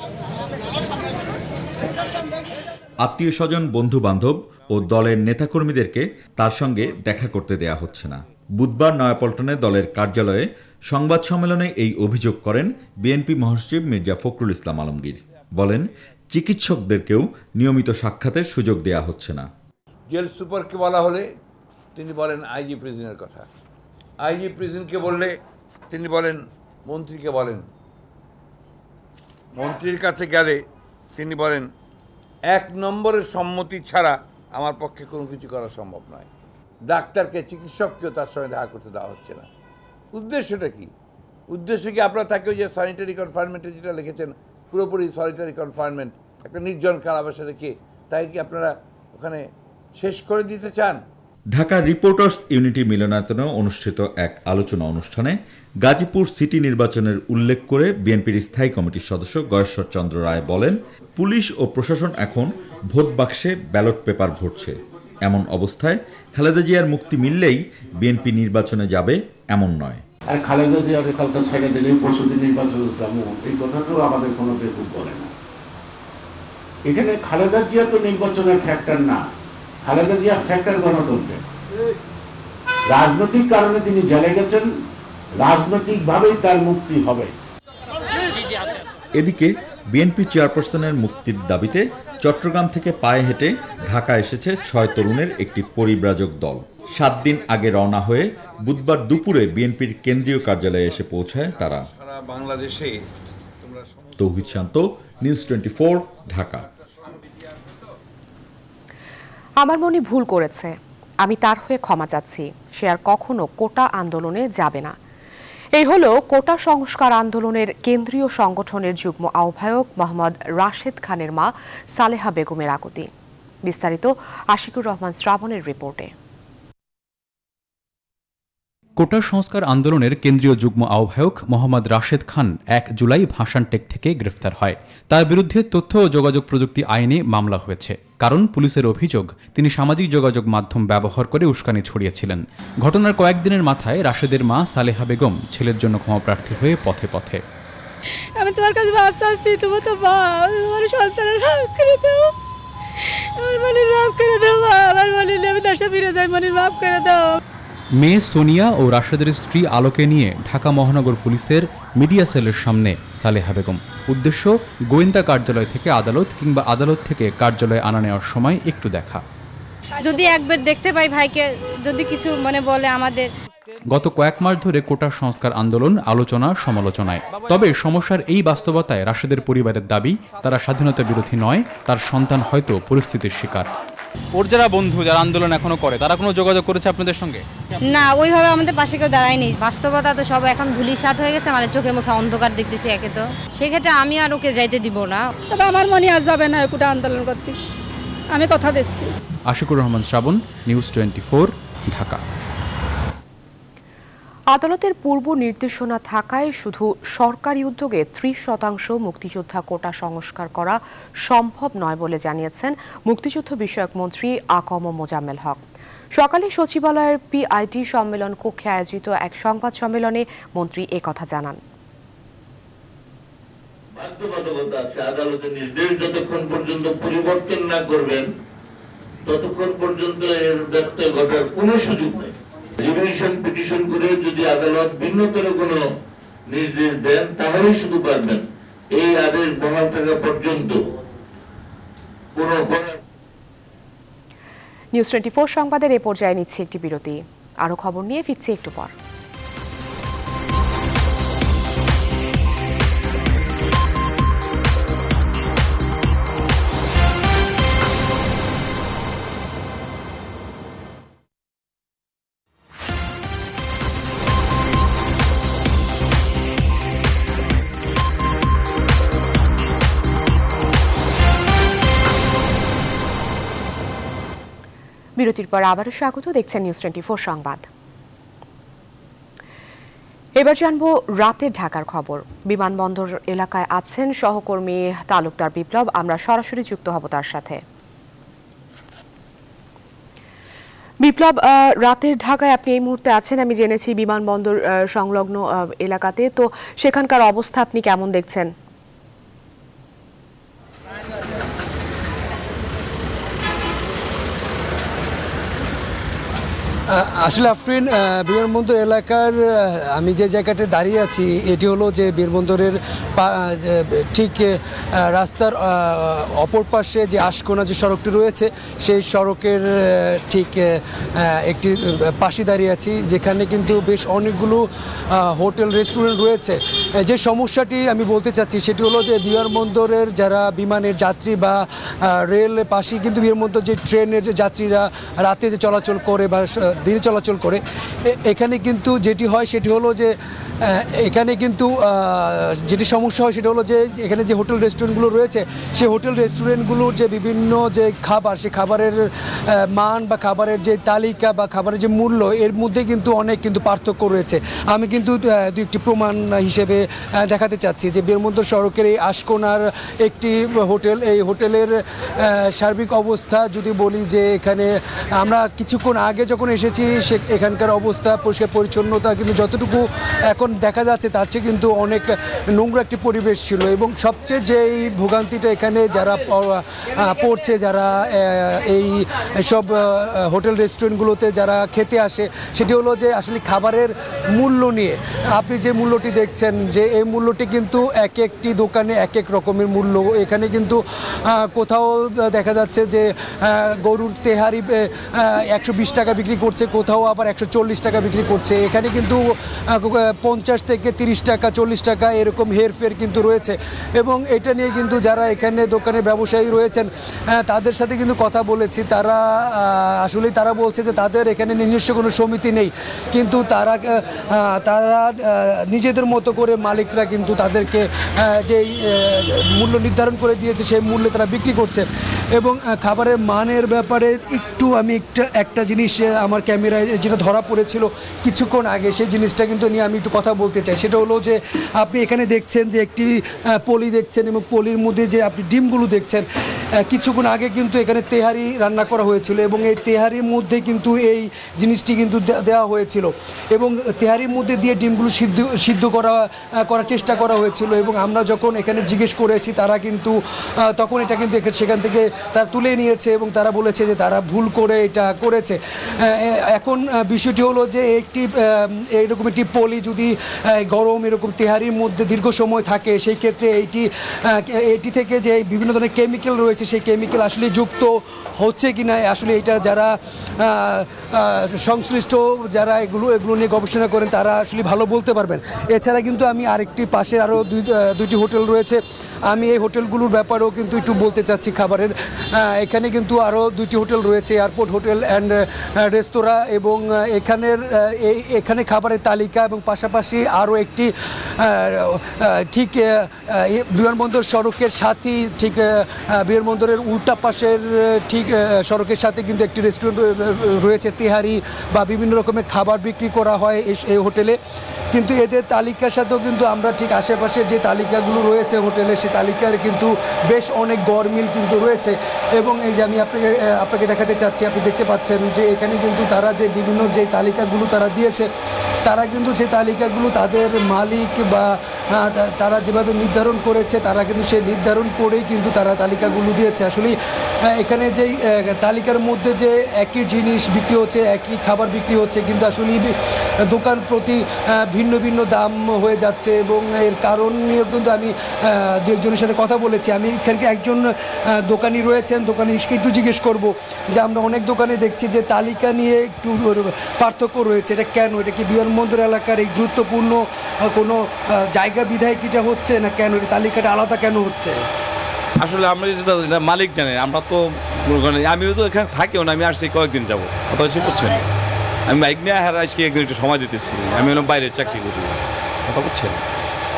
আত্মীয় স্বজন, বন্ধু বান্ধব ও দলের নেতাকর্মীদেরকে তার সঙ্গে দেখা করতে দেয়া হচ্ছে না। বুধবার নয়াপল্টনে দলের কার্যালয়ে সংবাদ সম্মেলনে এই অভিযোগ করেন বিএনপি মহাসচিব মির্জা ফখরুল ইসলাম আলমগীর। বলেন, চিকিৎসকদেরকেও নিয়মিত সাক্ষাতের সুযোগ দেয়া হচ্ছে না। জেল সুপারকে বলা হলে তিনি বলেন আইজি প্রিজনের কথা, আইজি প্রিজনকে বললে তিনি বলেন মন্ত্রীকে বলেন, মন্ত্রীর কাছে গেলে তিনি বলেন এক নম্বরের সম্মতি ছাড়া আমার পক্ষে কোনো কিছু করা সম্ভব নয়। ডাক্তারকে, চিকিৎসককেও তার সঙ্গে দেখা করতে দেওয়া হচ্ছে না। উদ্দেশ্যটা কি? উদ্দেশ্য কি আপনারা তাকেও যে সলিটারি কনফাইনমেন্টে যেটা লিখেছেন, পুরোপুরি সলিটারি কনফাইনমেন্ট, একটা নির্জন কারাবাসে রেখে তাই কি আপনারা ওখানে শেষ করে দিতে চান? ঢাকা রিপোর্টার্স ইউনিটি মিলনায়তনে অনুষ্ঠিত এক আলোচনা অনুষ্ঠানে গাজীপুর সিটি নির্বাচনের উল্লেখ করে বিএনপির স্থায়ী কমিটির সদস্য গয়েশ্বর চন্দ্র রায় বলেন, পুলিশ ও প্রশাসন এখন ভোট বাক্সে ব্যালট পেপার ভরছে। এমন অবস্থায় খালেদা জিয়ার মুক্তি মিললেই বিএনপি নির্বাচনে যাবে এমন নয়। আর খালেদা জিয়ার কালটা ছেড়ে দিলেই পরশুদিন নির্বাচন যাবো, এই কথাটাও আমাদের কোনো বেকুব বলে না। এখানে খালেদা জিয়া তো নির্বাচনের ফ্যাক্টর না, খালেদা জিয়ার ফ্যাক্টর গণতন্ত্রের। রাজনৈতিক কারণে তিনি জেলে গেছেন, রাজনৈতিকভাবেই তার মুক্তি হবে। এদিকে বিএনপি চেয়ারপারসনের মুক্তির দাবিতে চট্টগ্রাম থেকে পায়ে হেঁটে ঢাকা এসেছে ছয় তরুণের একটি পরিব্রাজক দল। সাত দিন আগে রওনা হয়ে বুধবার দুপুরে বিএনপির কেন্দ্রীয় কার্যালয়ে এসে পৌঁছায় তারা। বাংলাদেশে Tauhid Shanto, news twenty four, Dhaka. আমার মনে ভুল করেছে, আমি তার হয়ে ক্ষমা চাচ্ছি। সে আর কখনো কোটা আন্দোলনে যাবে না। এই হলো কোটা সংস্কার আন্দোলনের কেন্দ্রীয় সংগঠনের যুগ্ম আহ্বায়ক মোহাম্মদ রাশেদ খানের মা সালেহা বেগমের আকুতি। বিস্তারিত আশিকুর রহমান শ্রাবণের রিপোর্টে। কোটা সংস্কার আন্দোলনের কেন্দ্রীয় যুগ্ম আহ্বায়ক মোহাম্মদ রাশেদ খান এক জুলাই ভাসানটেক থেকে গ্রেফতার হয়। তার বিরুদ্ধে তথ্য ও যোগাযোগ প্রযুক্তি আইনে মামলা হয়েছে। কারণ পুলিশের অভিযোগ, তিনি সামাজিক যোগাযোগ মাধ্যম ব্যবহার করে উস্কানি ছড়িয়েছিলেন। ঘটনার কয়েকদিনের মাথায় রাশেদের মা সালেহা বেগম ছেলের জন্য ক্ষমাপ্রার্থী হয়ে পথে পথে। আমি তোমার কাছে মাপ চাচ্ছি, তুমি তো আমার সন্তানের মাফ করে দাও, আমার মনের মাফ করে দাও, আমার মনের আমি দেশে ফিরে যাই, মনের মাফ করে দাও। মেয়ে সোনিয়া ও রাশেদের স্ত্রী আলোকে নিয়ে ঢাকা মহানগর পুলিশের মিডিয়া সেলের সামনে সালেহা বেগম। উদ্দেশ্য, গোয়েন্দা কার্যালয় থেকে আদালত কিংবা আদালত থেকে কার্যালয়ে আনা নেওয়ার সময় একটু দেখা। যদি একবার দেখতে পাই ভাইকে, যদি কিছু মনে বলে আমাদের। গত কয়েক মাস ধরে কোটা সংস্কার আন্দোলন আলোচনা সমালোচনায়। তবে সমস্যার এই বাস্তবতায় রাশেদের পরিবারের দাবি, তারা স্বাধীনতা বিরোধী নয়, তার সন্তান হয়তো পরিস্থিতির শিকার। ওর যারা বন্ধু, যারা আন্দোলন এখনো করে, তারা কোনো যোগাযোগ করেছে আপনাদের সঙ্গে? না, ওইভাবে আমাদের পাশে কেউ দাঁড়ায়নি। বাস্তবতা তো সব এখন ধুলিসাৎ হয়ে গেছে, মানে চোখে মুখে অন্ধকার দেখতেছি একে। তো সেক্ষেত্রে আমি আর ওকে যাইতে দিব না। তবে আমার মনে আজ যাবে না কোটা আন্দোলন করতে, আমি কথা দিচ্ছি। Ashikur Rahman Srabon, news twenty four, Dhaka. আদালতের পূর্ব নির্দেশনা থাকায় শুধু সরকারি উদ্যোগে ত্রিশ শতাংশ মুক্তিযোদ্ধা কোটা সংস্কার করা সম্ভব নয় বলে জানিয়েছেন মুক্তিযুদ্ধ বিষয়ক মন্ত্রী আ ক ম মোজাম্মেল হক। সকালে সচিবালয়ের পিআইটি সম্মেলন কক্ষে আয়োজিত এক সংবাদ সম্মেলনে মন্ত্রী একথা জানান। বাধ্যবাধকতা আছে, আদালতের নির্দেশ যতক্ষণ পর্যন্ত পরিবর্তন না করবেন ততক্ষণ পর্যন্ত এর ব্যত্যয় ঘটার কোনো সুযোগ নেই। রিভিশন পিটিশন করে যদি আদালত ভিন্নতর কোনো নির্দেশ দেন তাহলেই শুধু পারবেন। এই আদেশ বহাল থাকা পর্যন্ত কোনো। নিউজ টোয়েন্টি ফোর সংবাদের এ পর্যায়ে নিচ্ছে একটি বিরতি। আরো খবর নিয়ে ফিরছি একটু পর। বিরতির পর আবারও স্বাগত, দেখছেন নিউজ টোয়েন্টি ফোর সংবাদ। এবার জানবো রাতের ঢাকার খবর। বিমানবন্দর এলাকায় আছেন সহকর্মী তালুকদার বিপ্লব, আমরা সরাসরি যুক্ত হব তার সাথে। বিপ্লব, রাতের ঢাকায় আপনি এই মুহূর্তে আছেন, আমি জেনেছি বিমানবন্দর সংলগ্ন এলাকাতে, তো সেখানকার অবস্থা আপনি কেমন দেখছেন? আসলে আফরিন, বিমানবন্দর এলাকার আমি যে জায়গাতে দাঁড়িয়ে আছি এটি হলো যে বিমানবন্দরের ঠিক রাস্তার অপর পাশে যে আশকোনা যে সড়কটি রয়েছে সেই সড়কের ঠিক একটি পাশে দাঁড়িয়ে আছি, যেখানে কিন্তু বেশ অনেকগুলো হোটেল রেস্টুরেন্ট রয়েছে। যে সমস্যাটি আমি বলতে চাচ্ছি সেটি হলো যে বিমানবন্দরের যারা বিমানের যাত্রী বা রেল পাশে কিন্তু বিমানবন্দর যে ট্রেনের যে যাত্রীরা রাতে যে চলাচল করে বা দিনে চলাচল করে, এখানে কিন্তু যেটি হয় সেটি হলো যে এখানে কিন্তু যেটি সমস্যা হয় সেটা হলো যে এখানে যে হোটেল রেস্টুরেন্টগুলো রয়েছে সেই হোটেল রেস্টুরেন্টগুলোর যে বিভিন্ন যে খাবার, সেই খাবারের মান বা খাবারের যে তালিকা বা খাবারের যে মূল্য, এর মধ্যে কিন্তু অনেক কিন্তু পার্থক্য রয়েছে। আমি কিন্তু দু একটি প্রমাণ হিসেবে দেখাতে চাচ্ছি যে বিমানবন্দর সড়কের এই আশকোনার একটি হোটেল, এই হোটেলের সার্বিক অবস্থা যদি বলি যে এখানে আমরা কিছুক্ষণ আগে যখন এসেছি সে এখানকার অবস্থা পরিষ্কার পরিচ্ছন্নতা কিন্তু যতটুকু এখন দেখা যাচ্ছে তার চেয়ে কিন্তু অনেক নোংরা একটি পরিবেশ ছিল। এবং সবচেয়ে যে এই ভোগান্তিটা এখানে যারা পড়ছে, যারা এই সব হোটেল রেস্টুরেন্টগুলোতে যারা খেতে আসে, সেটি হলো যে আসলে খাবারের মূল্য নিয়ে। আপনি যে মূল্যটি দেখছেন যে এই মূল্যটি কিন্তু এক একটি দোকানে এক এক রকমের মূল্য। এখানে কিন্তু কোথাও দেখা যাচ্ছে যে গরুর তেহারি একশো বিশ টাকা বিক্রি করছে, কোথাও আবার একশো চল্লিশ টাকা বিক্রি করছে। এখানে কিন্তু পঞ্চাশ থেকে তিরিশ টাকা চল্লিশ টাকা এরকম হেরফের কিন্তু রয়েছে। এবং এটা নিয়ে কিন্তু যারা এখানে দোকানের ব্যবসায়ী রয়েছেন তাদের সাথে কিন্তু কথা বলেছি, তারা আসলে তারা বলছে যে তাদের এখানে নিজস্ব কোনো সমিতি নেই, কিন্তু তারা তারা নিজেদের মতো করে মালিকরা কিন্তু তাদেরকে যেই মূল্য নির্ধারণ করে দিয়েছে সেই মূল্যে তারা বিক্রি করছে। এবং খাবারের মানের ব্যাপারে একটু আমি একটা একটা জিনিস আমার ক্যামেরায় যেটা ধরা পড়েছিল কিছুক্ষণ আগে, সেই জিনিসটা কিন্তু নিয়ে আমি একটু কথা বলতে চাই। সেটা হলো যে আপনি এখানে দেখছেন যে একটি পলি দেখছেন এবং পলির মধ্যে যে আপনি ডিমগুলো দেখছেন, কিছুক্ষণ আগে কিন্তু এখানে তেহারি রান্না করা হয়েছিল এবং এই তেহারির মধ্যে কিন্তু এই জিনিসটি কিন্তু দেওয়া হয়েছিল এবং তেহারির মধ্যে দিয়ে ডিমগুলো সিদ্ধ সিদ্ধ করা করার চেষ্টা করা হয়েছিল। এবং আমরা যখন এখানে জিজ্ঞেস করেছি তারা কিন্তু তখন এটা কিন্তু সেখান থেকে তারা তুলে নিয়েছে এবং তারা বলেছে যে তারা ভুল করে এটা করেছে। এখন বিষয়টি হলো যে একটি এইরকম একটি পলি যদি গরম এরকম তেহারির মধ্যে দীর্ঘ সময় থাকে, সেই ক্ষেত্রে এইটি এটি থেকে যে বিভিন্ন ধরনের কেমিক্যাল রয়েছে সেই কেমিক্যাল আসলে যুক্ত হচ্ছে কি না আসলে এটা যারা সংশ্লিষ্ট যারা এগুলো এগুলো নিয়ে গবেষণা করেন তারা আসলে ভালো বলতে পারবেন। এছাড়া কিন্তু আমি আরেকটি পাশে আরও দুই দুইটি হোটেল রয়েছে, আমি এই হোটেলগুলোর ব্যাপারেও কিন্তু একটু বলতে চাচ্ছি। খাবারের এখানে কিন্তু আরও দুইটি হোটেল রয়েছে, এয়ারপোর্ট হোটেল অ্যান্ড রেস্তোরাঁ, এবং এখানের এই এখানে খাবারের তালিকা এবং পাশাপাশি আরও একটি ঠিক বিমানবন্দর সড়কের সাথে ঠিক বিমানবন্দরের উল্টা পাশের ঠিক সড়কের সাথে কিন্তু একটি রেস্টুরেন্ট রয়েছে, তেহারি বা বিভিন্ন রকমের খাবার বিক্রি করা হয় এই হোটেলে। কিন্তু এদের তালিকার সাথেও কিন্তু আমরা ঠিক আশেপাশের যে তালিকাগুলো রয়েছে হোটেলে সেই তালিকার কিন্তু বেশ অনেক গরমিল কিন্তু রয়েছে। এবং এই যে আমি আপনাকে আপনাকে দেখাতে চাচ্ছি, আপনি দেখতে পাচ্ছেন যে এখানে কিন্তু তারা যে বিভিন্ন যে তালিকাগুলো তারা দিয়েছে তারা কিন্তু সেই তালিকাগুলো তাদের মালিক বা তারা যেভাবে নির্ধারণ করেছে তারা কিন্তু সেই নির্ধারণ করেই কিন্তু তারা তালিকাগুলো দিয়েছে। আসলে এখানে যেই তালিকার মধ্যে যে একই জিনিস বিক্রি হচ্ছে, একই খাবার বিক্রি হচ্ছে, কিন্তু আসলে দোকান প্রতি ভিন্ন ভিন্ন দাম হয়ে যাচ্ছে। এবং এর কারণ নিয়েও কিন্তু আমি দু একজনের সাথে কথা বলেছি। আমি এখানে একজন দোকানি রয়েছেন, দোকানিকে একটু জিজ্ঞেস করব যে আমরা অনেক দোকানে দেখছি যে তালিকা নিয়ে একটু পার্থক্য রয়েছে, এটা কেন? এটা কি বিমানবন্দর এলাকার এই গুরুত্বপূর্ণ কোনো জায়গা বিধায় কিটা হচ্ছে না কেন? এই তালিকাটা আলাদা কেন হচ্ছে? আসলে আমরা যেটা মালিক জানে, আমরা তো আমিও তো এখানে থাকিও না, আমি আসছি কয়েকদিন যাবো, কথা হচ্ছে বুঝছেন। আমি বাইক নিয়ে হার আজকে একদিন একটু সময় দিতেছি, আমি হলাম বাইরের চাকরি করি, কথা বুঝছেন।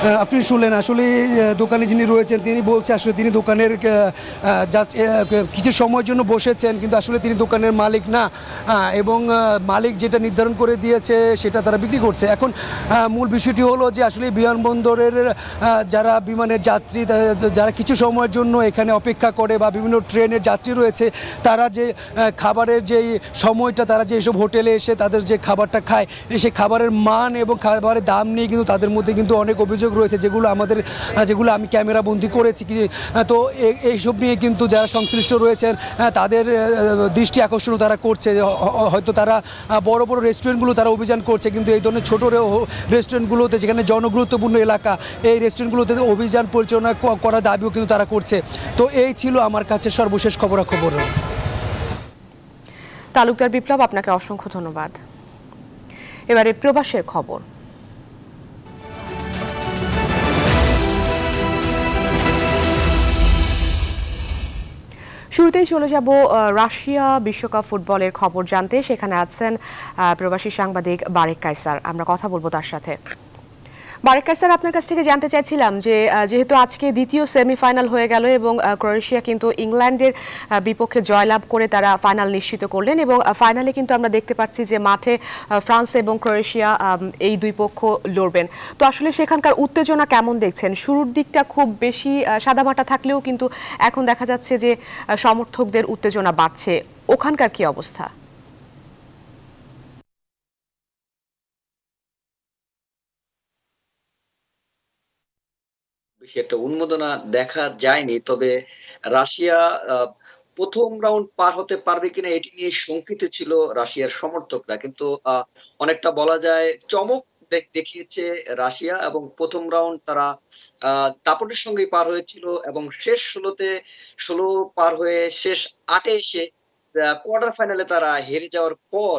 আপনি শুনলেন আসলে দোকানে যিনি রয়েছেন তিনি বলছে আসলে তিনি দোকানের জাস্ট কিছু সময়ের জন্য বসেছেন, কিন্তু আসলে তিনি দোকানের মালিক না, এবং মালিক যেটা নির্ধারণ করে দিয়েছে সেটা তারা বিক্রি করছে। এখন মূল বিষয়টি হলো যে আসলে বিমানবন্দরের যারা বিমানের যাত্রী যারা কিছু সময়ের জন্য এখানে অপেক্ষা করে বা বিভিন্ন ট্রেনের যাত্রী রয়েছে, তারা যে খাবারের যেই সময়টা তারা যে এসব হোটেলে এসে তাদের যে খাবারটা খায় সেই খাবারের মান এবং খাবারের দাম নিয়ে কিন্তু তাদের মধ্যে কিন্তু অনেক অভিযোগ রয়েছে, যেগুলো আমাদের যেগুলো আমি ক্যামেরা বন্দি করেছি। তো এইসব নিয়ে কিন্তু যারা সংশ্লিষ্ট রয়েছেন তাদের দৃষ্টি আকর্ষণ তারা করছে। হয়তো তারা বড় বড় রেস্টুরেন্টগুলো তারা অভিযান করছে, কিন্তু এই ধরনের ছোটো রেস্টুরেন্টগুলোতে যেখানে জনগুরুত্বপূর্ণ এলাকা এই রেস্টুরেন্টগুলোতে অভিযান পরিচালনা করার দাবিও কিন্তু তারা করছে। তো এই ছিল আমার কাছে সর্বশেষ খবরাখবর। তালুকদার বিপ্লব, আপনাকে অসংখ্য ধন্যবাদ। এবারে প্রবাসের খবর। শুরুতেই চলে যাব রাশিয়া বিশ্বকাপ ফুটবলের খবর জানতে। সেখানে আছেন প্রবাসী সাংবাদিক বারেক কায়সার, আমরা কথা বলবো তার সাথে। বারেক কায়সার, আপনার কাছ থেকে জানতে চাইছিলাম যে যেহেতু আজকে দ্বিতীয় সেমিফাইনাল হয়ে গেল এবং ক্রোয়েশিয়া কিন্তু ইংল্যান্ডের বিপক্ষে জয়লাভ করে তারা ফাইনাল নিশ্চিত করলেন, এবং ফাইনালে কিন্তু আমরা দেখতে পাচ্ছি যে মাঠে ফ্রান্স এবং ক্রোয়েশিয়া এই দুই পক্ষ লড়বেন। তো আসলে সেখানকার উত্তেজনা কেমন দেখছেন? শুরুর দিকটা খুব বেশি সাদামাটা থাকলেও কিন্তু এখন দেখা যাচ্ছে যে সমর্থকদের উত্তেজনা বাড়ছে, ওখানকার কি অবস্থা? বেশি একটা উন্মাদনা দেখা যায়নি, তবে রাশিয়া প্রথম রাউন্ড পার হতে পারবে কিনা এটি নিয়ে শঙ্কিত ছিল রাশিয়ার সমর্থকরা, কিন্তু অনেকটা বলা যায় চমক দেখিয়েছে রাশিয়া, এবং প্রথম রাউন্ড তারা আহ দাপটের সঙ্গে পার হয়েছিল এবং শেষ ষোলোতে ষোলো পার হয়ে শেষ আটে এসে কোয়ার্টার ফাইনালে তারা হেরে যাওয়ার পর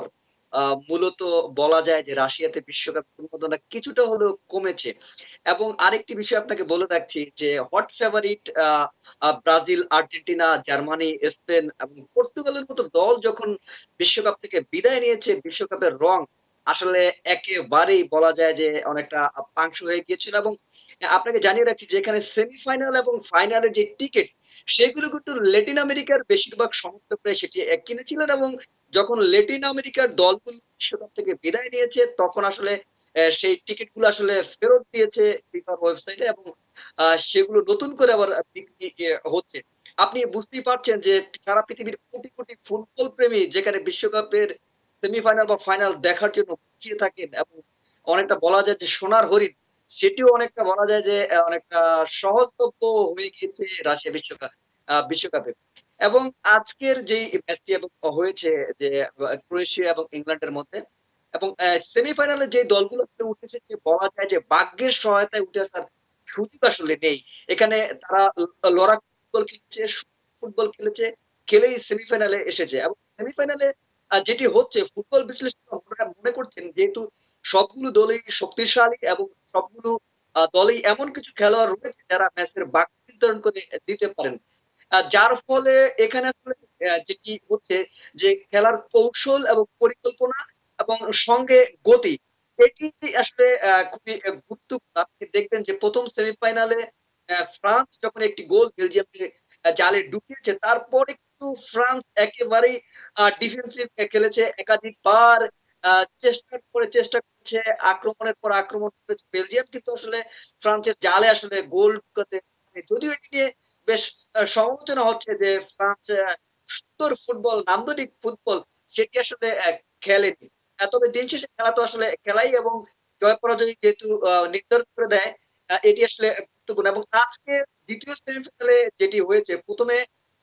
মূলত বলা যায় যে রাশিয়াতে বিশ্বকাপ উন্মাদনা কিছুটা হলেও কমেছে। এবং আরেকটি বিষয় আপনাকে বলে রাখছি যে hot favourite Brazil, Argentina, Germany, Spain এবং পর্তুগালের মতো দল যখন বিশ্বকাপ থেকে বিদায় নিয়েছে, বিশ্বকাপের রং আসলে একেবারেই বলা যায় যে অনেকটা পাংশু হয়ে গিয়েছিল। এবং আপনাকে জানিয়ে রাখছি যে এখানে সেমিফাইনাল এবং ফাইনালের যে টিকিট সেগুলো কিন্তু ল্যাটিন আমেরিকার বেশিরভাগ সমর্থকরা সেটি কিনেছিলেন, এবং যখন ল্যাটিন আমেরিকার দলগুলো বিশ্বকাপ থেকে বিদায় নিয়েছে তখন আসলে সেই টিকিট গুলো আসলে ফেরত দিয়েছে ফিফার ওয়েবসাইটে, এবং সেগুলো নতুন করে আবার বিক্রি হচ্ছে। আপনি বুঝতেই পারছেন যে সারা পৃথিবীর কোটি কোটি ফুটবল প্রেমী যেখানে বিশ্বকাপের সেমিফাইনাল বা ফাইনাল দেখার জন্য মুখিয়ে থাকেন, এবং অনেকটা বলা যায় যে সোনার হরিণ, সেটিও অনেকটা বলা যায় যে অনেকটা সহজলভ্য হয়ে গিয়েছে রাশিয়া বিশ্বকাপ বিশ্বকাপে। এবং আজকের যে ম্যাচটি হয়েছে যে ক্রোয়েশিয়া এবং ইংল্যান্ডের মধ্যে, এবং সেমিফাইনালে যে দলগুলো উঠেছে যে বলা যায় যে ভাগ্যের সহায়তায় উঠে আসার সুযোগ আসলে নেই। এখানে তারা লড়াক ফুটবল খেলেছে, ফুটবল খেলেছে, খেলেই সেমিফাইনালে এসেছে। এবং সেমিফাইনালে যেটি হচ্ছে ফুটবল বিশ্লেষকরা মনে করছেন যেহেতু সবগুলো দলই শক্তিশালী এবং সবগুলো দলেই এমন কিছু খেলোয়াড় রয়েছে যারা ম্যাচের ভাগ্য নির্ধারণ করে দিতে পারেন, যার ফলে এখানে আসলে যেটি হচ্ছে যে খেলার কৌশল এবং পরিকল্পনা এবং সঙ্গে গতি এটি আসলে খুবই গুরুত্বপূর্ণ। আপনি দেখবেন যে প্রথম সেমিফাইনালে ফ্রান্স যখন একটি গোল বেলজিয়ামকে জালে ঢুকিয়েছে, তারপরে কিন্তু ফ্রান্স একেবারেই ডিফেন্সিভ খেলেছে, একাধিকবার চেষ্টা করে চেষ্টা করছে, আক্রমণের পর আক্রমণ করেছে বেলজিয়াম, কিন্তু আসলে ফ্রান্সের জালে আসলে গোল ঢুকাতে, যদিও এটি নিয়ে বেশ সমালোচনা হচ্ছে যে ফ্রান্স সুন্দর ফুটবল, নান্দনিক ফুটবল সেটি আসলে খেলেনি। তবে দিন শেষে খেলা তো আসলে খেলাই, এবং জয় পরাজয় যেহেতু নির্ধারণ করে দেয় এটি আসলে গুরুত্বপূর্ণ। এবং আজকে দ্বিতীয় সেমিফাইনালে যেটি হয়েছে, প্রথমে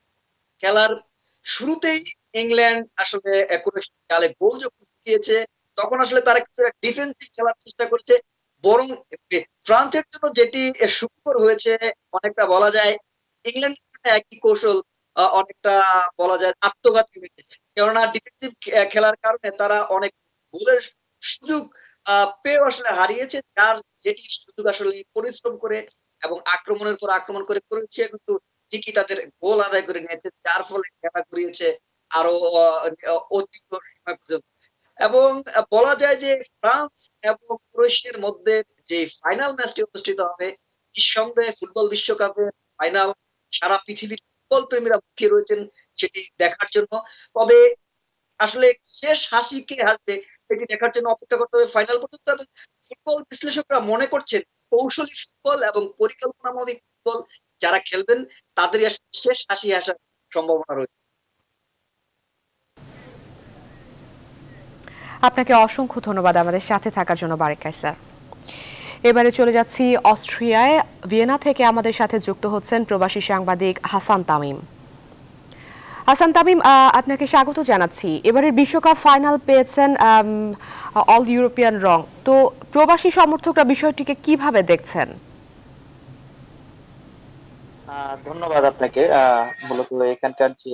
খেলার শুরুতেই ইংল্যান্ড আসলে জালে গোল যখন ঢুকিয়েছে তখন আসলে তারা কিছু ডিফেন্সিভ খেলার চেষ্টা করেছে, বরং ফ্রান্সের জন্য যেটি সুখকর হয়েছে অনেকটা বলা যায় ইংল্যান্ড একই কৌশল অনেকটা বলা যায় আত্মঘাতী হয়েছে, কেননা ডিফেন্সিভ খেলার কারণে তারা অনেক গোলের সুযোগ পেয়ে আসলে হারিয়েছে, যার যেটি সুযোগ আসলে পরিশ্রম করে এবং আক্রমণের পর আক্রমণ করে করেছে, কিন্তু ঠিকই তাদের গোল আদায় করে নিয়েছে, যার ফলে খেলা ঘুরিয়েছে আরো অতিরিক্ত সময় পর্যন্ত। এবং বলা যায় যে ফ্রান্স এবং ক্রোয়েশিয়ার মধ্যে যে ফাইনাল ম্যাচটি অনুষ্ঠিত হবে, নিঃসন্দেহে ফুটবল বিশ্বকাপের ফাইনাল সারা পৃথিবীর ফুটবল প্রেমীরা মুখিয়ে রয়েছেন সেটি দেখার জন্য। তবে আসলে শেষ হাসি কে হাসবে সেটি দেখার জন্য অপেক্ষা করতে হবে ফাইনাল পর্যন্ত। এবং ফুটবল বিশ্লেষকরা মনে করছেন কৌশলী ফুটবল এবং পরিকল্পনামূলক ফুটবল যারা খেলবেন তাদেরই আসলে শেষ হাসি আসার সম্ভাবনা রয়েছে। আপনাকে অসংখ্য ধন্যবাদ আমাদের সাথে থাকার জন্য বারেক কায়সার। এবারে চলে যাচ্ছি অস্ট্রিয়ায়। ভিয়েনা থেকে আমাদের সাথে যুক্ত হচ্ছেন প্রবাসী সাংবাদিক হাসান তামিম। হাসান তামিম, আপনাকে স্বাগত জানাচ্ছি। এবারের বিশ্বকাপ ফাইনাল পেয়েছেন অল ইউরোপিয়ান রং, তো প্রবাসী সমর্থকরা বিষয়টিকে কিভাবে দেখছেন? ধন্যবাদ আপনাকে। মূলত এখানকার যে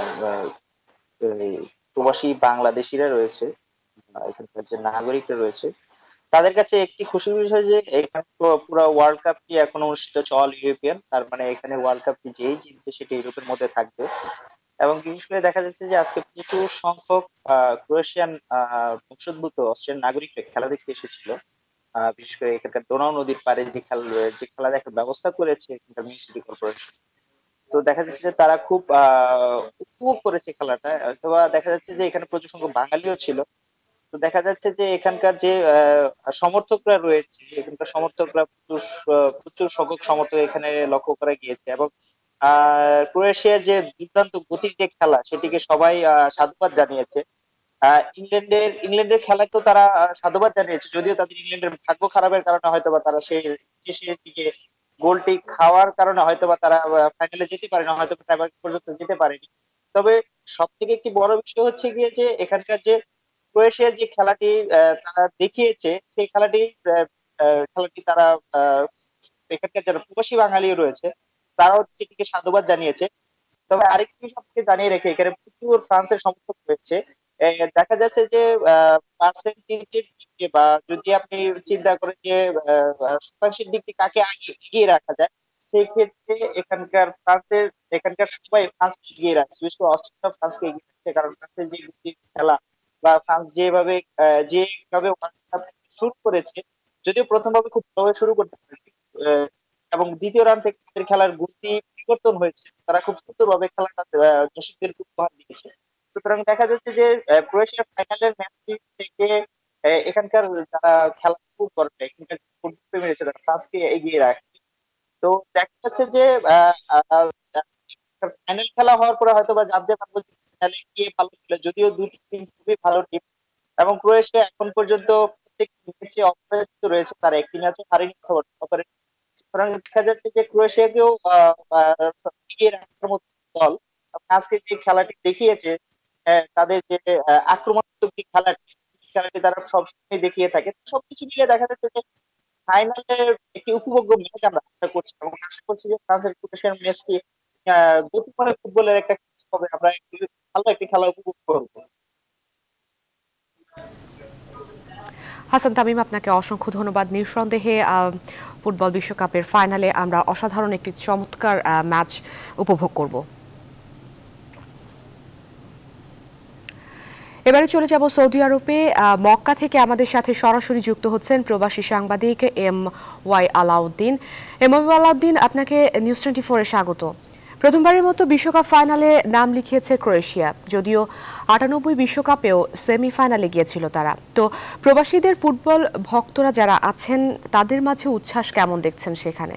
প্রবাসী বাংলাদেশিরা রয়েছে, এখানকার যে নাগরিকরা রয়েছে, তাদের কাছে একটি খুশির বিষয় যে এখানে পুরো ওয়ার্ল্ড কাপটি এখন অনুষ্ঠিত হচ্ছে অল ইউরোপিয়ান, তার মানে এখানে ওয়ার্ল্ড কাপটি যেই জিতবে সেটি ইউরোপের মধ্যে থাকবে। এবং বিশেষ করে দেখা যাচ্ছে যে আজকে প্রচুর সংখ্যক ক্রোয়েশিয়ান বংশোদ্ভূত অস্ট্রিয়ান নাগরিকরা খেলা দেখতে এসেছিল। বিশেষ করে এখানকার ডোনাউ নদীর পাড়ে যে খেলা যে খেলা দেখার ব্যবস্থা করেছে এখানকার মিউনিসিপাল কর্পোরেশন, তো দেখা যাচ্ছে যে তারা খুব আহ উপভোগ করেছে খেলাটা। অথবা দেখা যাচ্ছে যে এখানে প্রচুর সংখ্যক বাঙালিও ছিল। তো দেখা যাচ্ছে যে এখানকার যে সমর্থকরা রয়েছে, এখানকার সমর্থকরা প্রচুর প্রচুর সংখ্যক সমর্থক এখানে লক্ষ্য করা গিয়েছে। এবং আহ ক্রোয়েশিয়ার যে দুর্দান্ত গতির যে খেলা সেটিকে সবাই সাধুবাদ জানিয়েছে। আহ ইংল্যান্ডের ইংল্যান্ডের খেলাকেও তারা সাধুবাদ জানিয়েছে, যদিও তাদের ইংল্যান্ডের ভাগ্য খারাপের কারণে হয়তো বা তারা সেই শেষের দিকে গোলটি খাওয়ার কারণে হয়তো বা তারা ফাইনালে যেতে পারে না, হয়তো টাইব্রেক পর্যন্ত যেতে পারেনি। তবে সব থেকে একটি বড় বিষয় হচ্ছে গিয়ে যে এখানকার যে ক্রোয়েশিয়ার যে খেলাটি তারা দেখিয়েছে সেই খেলাটি খেলাটি তারা এখানকার যারা প্রবাসী বাঙালি রয়েছে তারাও সেটিকে সাধুবাদ জানিয়েছে। তবে আরেকটি বিষয় জানিয়ে রেখে এখানে প্রচুর ফ্রান্সের সমর্থক রয়েছে। দেখা যাচ্ছে যে পার্সেন্টেজের দিক দিয়ে বা যদি আপনি চিন্তা করেন যে শতাংশের দিক দিয়ে কাকে আগে এগিয়ে রাখা যায়, সেই ক্ষেত্রে এখানকার ফ্রান্সের এখানকার সবাই ফ্রান্সকে এগিয়ে রাখছে, বিশেষ করে অস্ট্রেলিয়া ফ্রান্সকে এগিয়ে রাখছে। কারণ ফ্রান্সের যে খেলা বা ফ্রান্স যেভাবে যেভাবে শুরু করেছে, যদিও প্রথম ভাবে খুব ভালোভাবে শুরু করতে পারেনি এবং দ্বিতীয় রাউন্ড থেকে তাদের খেলার গতি পরিবর্তন হয়েছে, তারা খুব সুন্দরভাবে খেলাটা দর্শকদেরকে উপহার দিয়েছে। সুতরাং দেখা যাচ্ছে যে ক্রোয়েশিয়া ফাইনালের ম্যাচটি থেকে এখানকার যারা খেলা শুরু করবে, এখানকার ফুটবল প্রেমী রয়েছে তারা ফ্রান্সকে এগিয়ে রাখছে। তো দেখা যাচ্ছে যে ফাইনাল খেলা হওয়ার পরে হয়তো বা জানতে পারবো যে ফাইনালে কে ভালো খেলে, যদিও দুটি টিম খুবই ভালো টিম এবং ক্রোয়েশিয়া এখন পর্যন্ত প্রত্যেক ম্যাচে অপরাজিত রয়েছে, তারা একটি ম্যাচও হারেনি খবর। সুতরাং দেখা যাচ্ছে যে ক্রোয়েশিয়াকেও এগিয়ে রাখার মতো দল। আজকে যে খেলাটি দেখিয়েছে তাদের যে আক্রমণাত্মক যে খেলাটি খেলাটি তারা সবসময় দেখিয়ে থাকে, সবকিছু মিলে দেখা যাচ্ছে যে ফাইনালের একটি উপভোগ্য ম্যাচ আমরা আশা করছি এবং আশা করছি যে ফ্রান্সের ক্রোয়েশিয়ার ম্যাচটি গতিপূর্ণ ফুটবলের একটা হবে, আমরা একটি ভালো একটি খেলা উপভোগ করব। হাসান তামিম, আপনাকে অসংখ্য ধন্যবাদ। নিঃসন্দেহে ফুটবল বিশ্বকাপের ফাইনালে আমরা অসাধারণ একটি চমৎকার ম্যাচ উপভোগ করব। এবারে চলে যাব সৌদি আরবে। মক্কা থেকে আমাদের সাথে সরাসরি যুক্ত হচ্ছেন প্রবাসী সাংবাদিক M Y Alauddin. M Y Alauddin, আপনাকে নিউজ টোয়েন্টি ফোর এ স্বাগত। প্রথমবারের মতো বিশ্বকাপ ফাইনালে নাম লিখিয়েছে ক্রোয়েশিয়া, যদিও আটানব্বই বিশ্বকাপেও সেমিফাইনালে গিয়েছিল তারা। তো প্রবাসীদের ফুটবল ভক্তরা যারা আছেন তাদের মাঝে উচ্ছ্বাস কেমন দেখছেন সেখানে?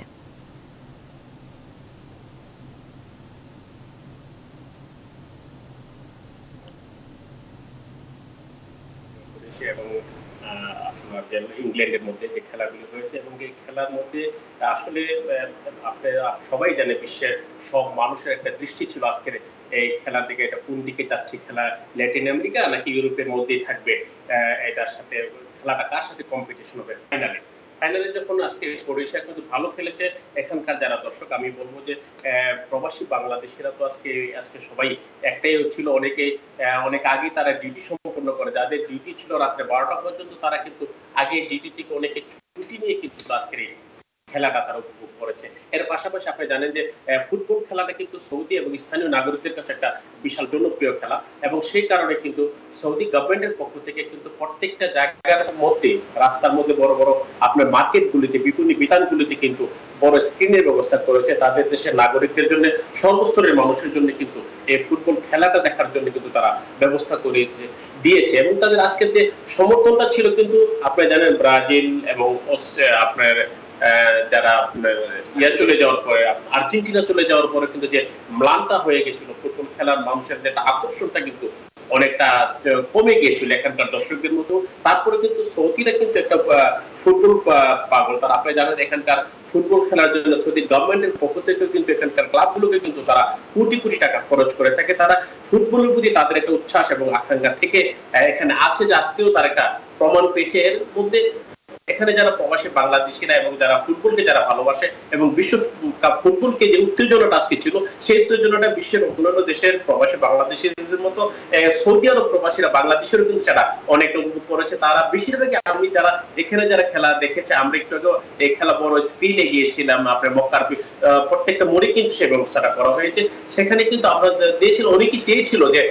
এবং ইংল্যান্ডের মধ্যে যে খেলাগুলো হয়েছে এবং এই খেলার মধ্যে আসলে আপনারা সবাই জানে বিশ্বের সব মানুষের একটা দৃষ্টি ছিল আজকের এই খেলার দিকে, এটা কোন দিকে যাচ্ছে খেলা, ল্যাটিন আমেরিকা নাকি ইউরোপের মধ্যেই থাকবে, এটার সাথে খেলাটা কার সাথে কম্পিটিশন হবে ফাইনালে। ফাইনালে যখন আজকে ক্রোয়েশিয়া কিন্তু ভালো খেলেছে, এখানকার যারা দর্শক আমি বলবো যে প্রবাসী বাংলাদেশিরা তো আজকে আজকে সবাই একটাই ছিল, অনেকে অনেক আগে তারা ডিউটি সম্পন্ন করে, যাদের ডিউটি ছিল রাত্রে বারোটা পর্যন্ত তারা কিন্তু আগে ডিউটি থেকে অনেকে ছুটি নিয়ে কিন্তু আজকের খেলাটা তারা উপভোগ করেছে। এর পাশাপাশি আপনি জানেন যে ফুটবল খেলাটা কিন্তু সৌদি এবং স্থানীয় নাগরিকদের কাছে একটা বিশাল জনপ্রিয় খেলা, এবং সেই কারণে কিন্তু সৌদি গভর্নমেন্টের পক্ষ থেকে কিন্তু প্রত্যেকটা জায়গার মধ্যে, রাস্তার মধ্যে বড় বড় আপনার মার্কেটগুলিতে, বিপণী বিতানগুলিতে কিন্তু বড় স্ক্রিনের ব্যবস্থা করেছে তাদের দেশের নাগরিকদের জন্য, সর্বস্তরের মানুষের জন্য কিন্তু এই ফুটবল খেলাটা দেখার জন্য কিন্তু তারা ব্যবস্থা করেছে দিয়েছে। এবং তাদের আজকের যে সমর্থনটা ছিল কিন্তু আপনি জানেন ব্রাজিল এবং আপনার যারা ইয়া চলে যাওয়ার পরে, আর্জেন্টিনা চলে যাওয়ার পরে কিন্তু যে ম্লানটা হয়ে গেছিল ফুটবল খেলার, মানুষের যে আকর্ষণটা কিন্তু অনেকটা কমে গিয়েছিল এখানকার দর্শকদের মতো। তারপরে কিন্তু সৌদিরা কিন্তু একটা ফুটবল পাগল, তারা আপনি জানেন এখানকার ফুটবল খেলার জন্য সৌদি গভর্নমেন্টের পক্ষ থেকে কিন্তু এখানকার ক্লাবগুলোকে কিন্তু তারা কোটি কোটি টাকা খরচ করে থাকে। তারা ফুটবলের প্রতি তাদের একটা উচ্ছ্বাস এবং আকাঙ্ক্ষা থেকে এখানে আছে, যে আজকেও তার একটা প্রমাণ পেয়েছে। এর মধ্যে এখানে যারা প্রবাসী বাংলাদেশিরা এবং যারা ফুটবলকে যারা ভালোবাসে এবং বিশ্ব ফুটবলকে যে উত্তেজনাটা আজকে ছিল, সেই উত্তেজনাটা বিশ্বের অন্যান্য দেশের প্রবাসী বাংলাদেশিদের মতো সৌদি আরব প্রবাসীরা বাংলাদেশেরও কিন্তু সেটা অনেকটা উপভোগ করেছে। তারা বেশিরভাগই, আমি যারা এখানে যারা খেলা দেখেছে, আমরা একটু এই খেলা বড় স্ক্রিনে গিয়েছিলাম, আপনার মক্কার প্রত্যেকটা মোড়ে কিন্তু সেই ব্যবস্থাটা করা হয়েছে। সেখানে কিন্তু আমরা দেশের অনেকেই চেয়েছিল যে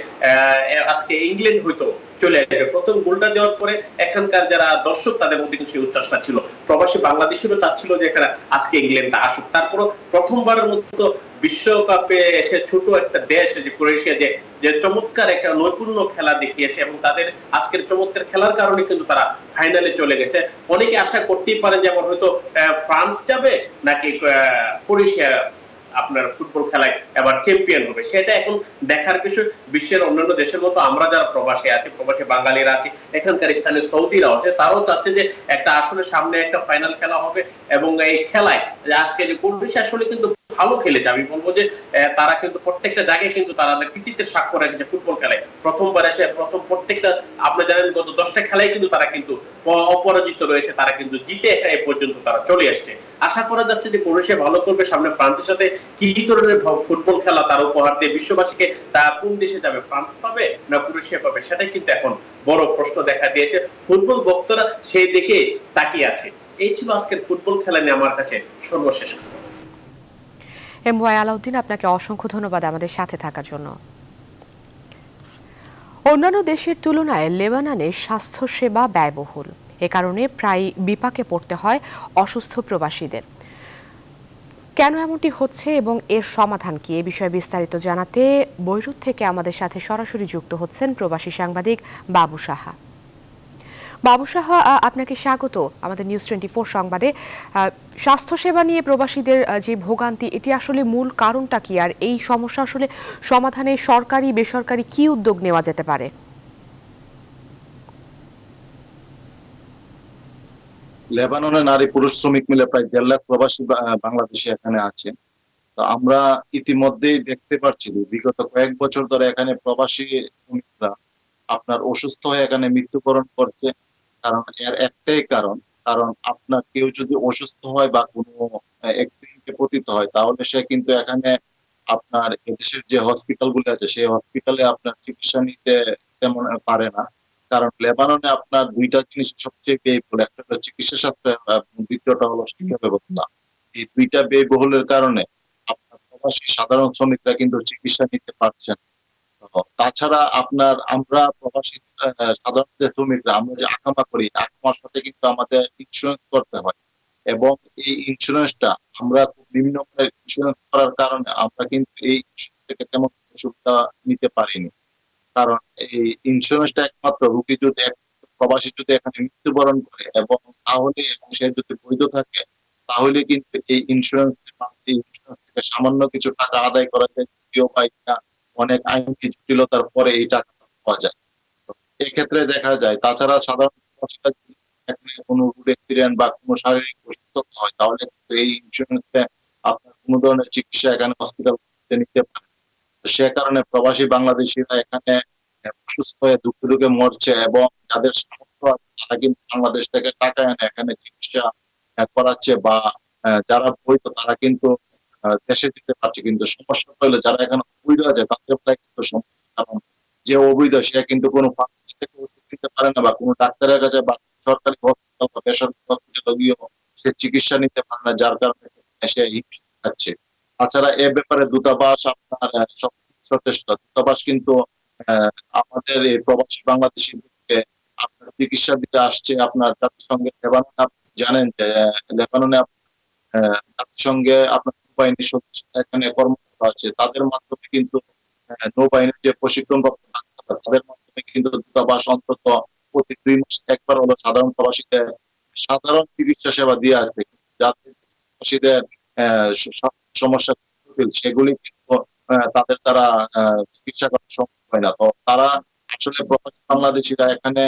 আজকে ইংল্যান্ড হয়তো চলে আসবে। প্রথম গোলটা দেওয়ার পরে এখানকার যারা দর্শক তাদের মধ্যে কিন্তু সেই উচ্ছ্বাসটা ছিল, প্রবাসী বাংলাদেশেরও চাচ্ছিল যে এখানে আজকে ইংল্যান্ডটা আসুক। তারপর প্রথমবারের মতো বিশ্বকাপে এসে ছোট একটা দেশ যে ক্রোয়েশিয়া যে যে চমৎকার একটা নৈপুণ্য খেলা দেখিয়েছে, এবং তাদের আজকের চমৎকার খেলার কারণে কিন্তু তারা ফাইনালে চলে গেছে। অনেকে আশা করতেই পারেন যেমন হয়তো ফ্রান্স যাবে নাকি ক্রোয়েশিয়া আপনার ফুটবল খেলায় এবার চ্যাম্পিয়ন হবে, সেটা এখন দেখার বিষয়। বিশ্বের অন্যান্য দেশের মতো আমরা যারা প্রবাসী আছি, প্রবাসী বাঙালিরা আছি, এখানকার স্থানীয় সৌদিরাও আছে, তারাও চাচ্ছে যে একটা আসলে সামনে একটা ফাইনাল খেলা হবে, এবং এই খেলায় আজকে যে ক্রোয়েশিয়া আসলে কিন্তু ভালো খেলেছে। আমি বলবো যে তারা কিন্তু প্রত্যেকটা জায়গায় কিন্তু তারা কৃতিত্বের স্বাক্ষর রেখেছে ফুটবল খেলায়। প্রথমবার এসে প্রথম প্রত্যেকটা আপনি জানেন গত দশটা খেলায় কিন্তু তারা কিন্তু অপরাজিত রয়েছে, তারা কিন্তু জিতে এ পর্যন্ত তারা চলে আসছে। আশা করা যাচ্ছে যে ক্রোয়েশিয়া ভালো করবে, সামনে ফ্রান্সের সাথে কি ধরনের ফুটবল খেলা তার উপহার দিয়ে বিশ্ববাসীকে, তা কোন দেশে যাবে, ফ্রান্স পাবে না ক্রোয়েশিয়া পাবে, সেটাই কিন্তু এখন বড় প্রশ্ন দেখা দিয়েছে। ফুটবল ভক্তরা সেই দিকে তাকিয়ে আছে। এই ছিল আজকের ফুটবল খেলা নিয়ে আমার কাছে সর্বশেষ। এম ওয়াই আলাউদ্দিন, আপনাকে অসংখ্য ধন্যবাদ আমাদের সাথে থাকার জন্য। অন্যান্য দেশের তুলনায় লেবাননে স্বাস্থ্যসেবা ব্যয়বহুল, এ কারণে প্রায় বিপাকে পড়তে হয় অসুস্থ প্রবাসীদের। কেন এমনটি হচ্ছে এবং এর সমাধান কি, এ বিষয়ে বিস্তারিত জানাতে বৈরুত থেকে আমাদের সাথে সরাসরি যুক্ত হচ্ছেন প্রবাসী সাংবাদিক বাবু সাহা। বাবু সাহা, আপনাকে স্বাগত আমাদের নিউজ টোয়েন্টি ফোর সংবাদে। স্বাস্থ্যসেবা নিয়ে প্রবাসীদের যে ভোগান্তি, এটি আসলে মূল কারণটা কি, আর এই সমস্যা আসলে সমাধানে সরকারি বেসরকারি কি উদ্যোগ নেওয়া যেতে পারে? লেবাননে নারী পুরুষ শ্রমিক মিলে প্রায় দেড় লাখ প্রবাসী বাংলাদেশি এখানে আছে। তো আমরা ইতিমধ্যেই দেখতে পাচ্ছি বিগত কয়েক বছর ধরে এখানে প্রবাসী শ্রমিকরা আপনার অসুস্থ হয়ে এখানে মৃত্যুবরণ করছে। কারণ এর একটাই কারণ, কারণ আপনার কেউ যদি অসুস্থ হয় বা কোনো অ্যাক্সিডেন্টে পতিত হয়, তাহলে সে কিন্তু এখানে আপনার এদেশের যে হসপিটাল গুলো আছে সেই হসপিটালে আপনার চিকিৎসা নিতে তেমন পারে না। কারণ লেবাননে আপনার দুইটা জিনিস সবচেয়ে ব্যয়বহুল, একটা হলো চিকিৎসা শাস্ত্র, দ্বিতীয়টা হলো শিক্ষা ব্যবস্থা। এই দুইটা ব্যয়বহুলের কারণে আপনার প্রবাসী সাধারণ শ্রমিকরা কিন্তু চিকিৎসা নিতে পারছেন। তাছাড়া আপনার আমরা প্রবাসী সাধারণ শ্রমিকরা আমরা যে আকামা করি, আকামার সাথে কিন্তু আমাদের ইন্স্যুরেন্স করতে হয়, এবং এই ইন্স্যুরেন্সটা আমরা বিভিন্ন ইন্স্যুরেন্স করার কারণে আমরা কিন্তু এই ইন্স্যুরেন্স থেকে তেমন সুবিধা নিতে পারিনি। কারণ এই ইন্স্যুরেন্সটা একমাত্র রোগী যদি প্রবাসী যদি এখানে মৃত্যুবরণ করে এবং তাহলে এবং সে যদি বৈধ থাকে, তাহলে কিন্তু এই ইন্স্যুরেন্স ইন্স্যুরেন্স থেকে সামান্য কিছু টাকা আদায় করা যায়, যদিও বা এটা অনেক আইনি জটিলতার পরে এই টাকা পাওয়া যায়। এক্ষেত্রে দেখা যায়। তাছাড়া সাধারণ এখানে কোনো রোড অ্যাক্সিডেন্ট বা কোনো শারীরিক অসুস্থতা হয়, তাহলে এই ইন্স্যুরেন্সে আপনার কোনো ধরনের চিকিৎসা এখানে হসপিটাল নিতে পারে। সে কারণে প্রবাসী বাংলাদেশিরা এখানে অসুস্থ হয়ে দুঃখে দুঃখে মরছে, এবং যাদের সামর্থ্য আছে তারা কিন্তু বাংলাদেশ থেকে টাকা এনে এখানে চিকিৎসা করাচ্ছে, বা যারা বৈধ তারা কিন্তু দেশে দিতে পারছে। কিন্তু সমস্যা হলো যারা এখানে অবৈধ আছে তাদের প্রায় কিন্তু সমস্যা, কারণ যে অবৈধ সে কিন্তু কোনো ফার্মেসি থেকে ওষুধ দিতে পারে না, বা কোনো ডাক্তারের কাছে বা সরকারি হসপিটাল বা বেসরকারি হসপিটাল গিয়েও সে চিকিৎসা নিতে পারে না, যার কারণে সে যাচ্ছে। তাছাড়া এ ব্যাপারে দূতাবাস আপনার সব সচেষ্ট। দূতাবাস কিন্তু আমাদের এই প্রবাসী বাংলাদেশিদেরকে আপনার চিকিৎসা দিতে আসছে। আপনার তাদের সঙ্গে লেবাননে আপনি জানেন যে লেবাননে জাতিসংঘে আপনার নৌবাহিনীর সদস্য এখানে কর্মরত আছে, তাদের মাধ্যমে কিন্তু নৌবাহিনীর যে প্রশিক্ষণপ্রাপ্ত ডাক্তার তাদের মাধ্যমে কিন্তু দূতাবাস অন্তত প্রতি দুই মাসে একবার হলো সাধারণ প্রবাসীদের সাধারণ চিকিৎসা সেবা দিয়ে আসবে, যাতে প্রবাসীদের সমস্যা সেগুলি কিন্তু তাদের দ্বারা চিকিৎসা করা সম্ভব হয় না। তো তারা আসলে প্রবাসী বাংলাদেশিরা এখানে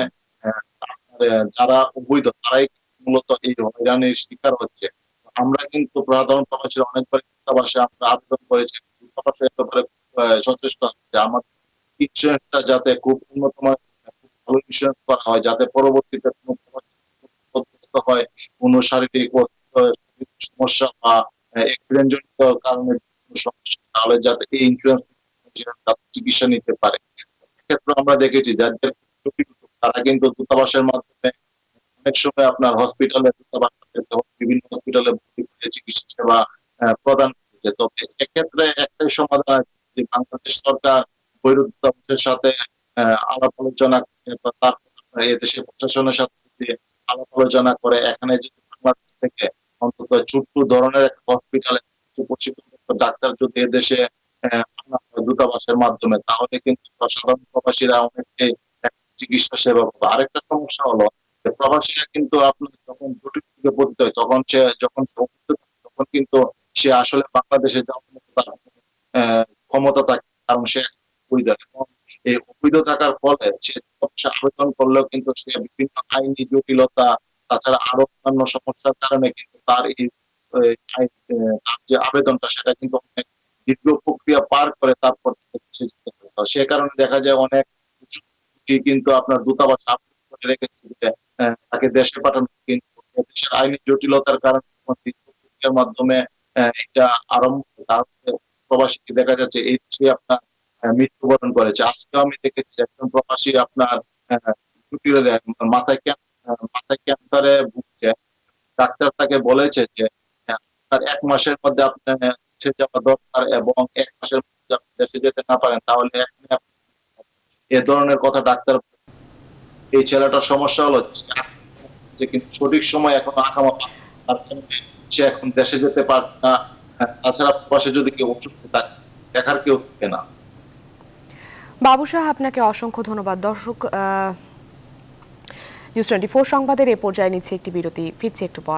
যারা অবৈধ তারাই মূলত এই হয়রানির শিকার হচ্ছে। আমরা কিন্তু সাধারণ প্রবাসীরা অনেকবার দূতাবাসে আমরা আবেদন করেছি, দূতাবাসে ব্যাপারে সচেষ্ট আছে আমাদের ইন্স্যুরেন্সটা যাতে খুব উন্নত মানের ভালো ইন্স্যুরেন্স করা হয়, যাতে পরবর্তীতে কোনো ক্ষতিগ্রস্ত হয়, কোনো শারীরিক সমস্যা বা অ্যাক্সিডেন্ট জনিত কারণে সমস্যা, তাহলে যাতে এই ইন্স্যুরেন্স চিকিৎসা নিতে পারে। এক্ষেত্রে আমরা দেখেছি যাদের তারা কিন্তু দূতাবাসের মাধ্যমে অনেক সময় আপনার হসপিটালে দূতাবাস বিভিন্ন হসপিটালে ভর্তি করে চিকিৎসা সেবা প্রদান করেছে। তো এক্ষেত্রে একটাই সমাধান, যে বাংলাদেশ সরকার বৈরুত দূতাবাসের সাথে আলাপ আলোচনা করে, এদেশের প্রশাসনের সাথে আলাপ আলোচনা করে এখানে যদি বাংলাদেশ থেকে অন্তত ছোট্ট ধরনের একটা হসপিটালে প্রশিক্ষণপ্রাপ্ত ডাক্তার যদি এদেশে দূতাবাসের মাধ্যমে, তাহলে কিন্তু সাধারণ প্রবাসীরা অনেকটাই চিকিৎসা সেবা পাবে। আরেকটা সমস্যা হলো যে প্রবাসীরা কিন্তু আপনার যখন জটিল থেকে পতিত হয় তখন সে যখন তখন কিন্তু সে আসলে বাংলাদেশে যাওয়ার মতো তার ক্ষমতা থাকে, কারণ সে অবৈধ। এবং এই অবৈধ থাকার ফলে সে আবেদন করলেও কিন্তু সে বিভিন্ন আইনি জটিলতা তাছাড়া আরো অন্যান্য সমস্যার কারণে কিন্তু তার এই তার যে আবেদনটা সেটা কিন্তু অনেক দীর্ঘ প্রক্রিয়া পার করে তারপর সে কারণে দেখা যায় অনেক কিন্তু আপনার দূতাবাস আপলোড করে রেখেছে যে তাকে দেশে পাঠানো, কিন্তু দেশের আইনি জটিলতার কারণে প্রক্রিয়ার মাধ্যমে এটা আরম্ভ প্রবাসী দেখা যাচ্ছে এই দেশে আপনার মৃত্যুবরণ করেছে। আজকে আমি দেখেছি একজন প্রবাসী আপনার মাথায় মাথায় ক্যান্সারে ভুগছে, ডাক্তার তাকে বলেছে যে আপনার এক মাসের মধ্যে আপনার দেশে যাওয়া দরকার এবং এক মাসের মধ্যে আপনি দেশে যেতে না পারেন তাহলে এ ধরনের কথা ডাক্তার। এই ছেলেটার সমস্যা হলো যে কিন্তু সঠিক সময় এখন আকামা সে এখন দেশে যেতে পারছে না, তাছাড়া পাশে যদি কেউ অসুস্থ থাকে দেখার কেউ থাকে না। বাবু শাহ, আপনাকে অসংখ্য ধন্যবাদ। দর্শক, নিউজ টোয়েন্টি ফোর সংবাদের এ পর্যায়ে নিচ্ছে একটি বিরতি, ফিরছি একটু পর।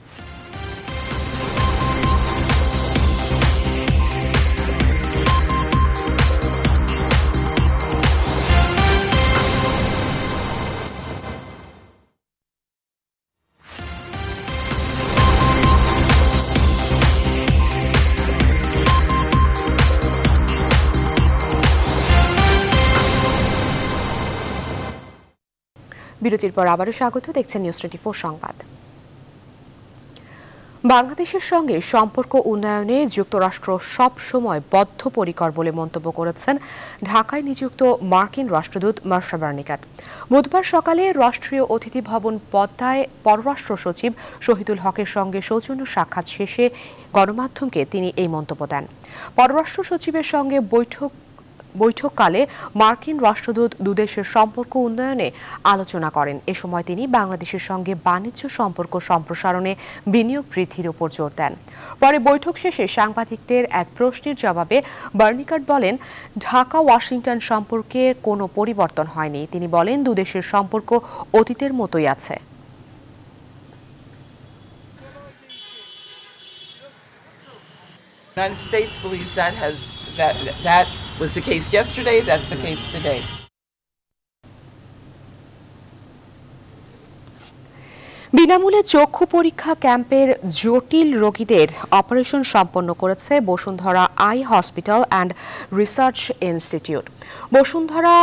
বিরতির পর আবারও স্বাগত, দেখছেন নিউজ টোয়েন্টি ফোর সংবাদ। বাংলাদেশের সঙ্গে সম্পর্ক উন্নয়নে যুক্তরাষ্ট্র সব সময় বদ্ধপরিকর বলে মন্তব্য করেছেন ঢাকায় নিযুক্ত মার্কিন রাষ্ট্রদূত মার্শা বার্নিকাট। বুধবার সকালে রাষ্ট্রীয় অতিথি ভবন পদ্মায় পররাষ্ট্র সচিব শহীদুল হকের সঙ্গে সৌজন্য সাক্ষাৎ শেষে গণমাধ্যমকে তিনি এই মন্তব্য দেন। পররাষ্ট্র সচিবের সঙ্গে বৈঠক বৈঠককালে মার্কিন রাষ্ট্রদূত দুদেশের সম্পর্ক উন্নয়নে আলোচনা করেন। এ সময় তিনি বাংলাদেশের সঙ্গে বাণিজ্য সম্পর্ক সম্প্রসারণে বিনিয়োগ বৃদ্ধির উপর জোর দেন। পরে বৈঠক শেষে সাংবাদিকদের এক প্রশ্নের জবাবে বার্নিকাট বলেন, ঢাকা ওয়াশিংটন সম্পর্কে কোনো পরিবর্তন হয়নি। তিনি বলেন, দুদেশের সম্পর্ক অতীতের মতোই আছে। The United States believes that has that that was the case yesterday, that's the case today. বিনামূল্যে চক্ষু পরীক্ষা ক্যাম্পের জটিল রোগীদের অপারেশন সম্পন্ন করেছে Bashundhara eye hospital and research institute. Bashundhara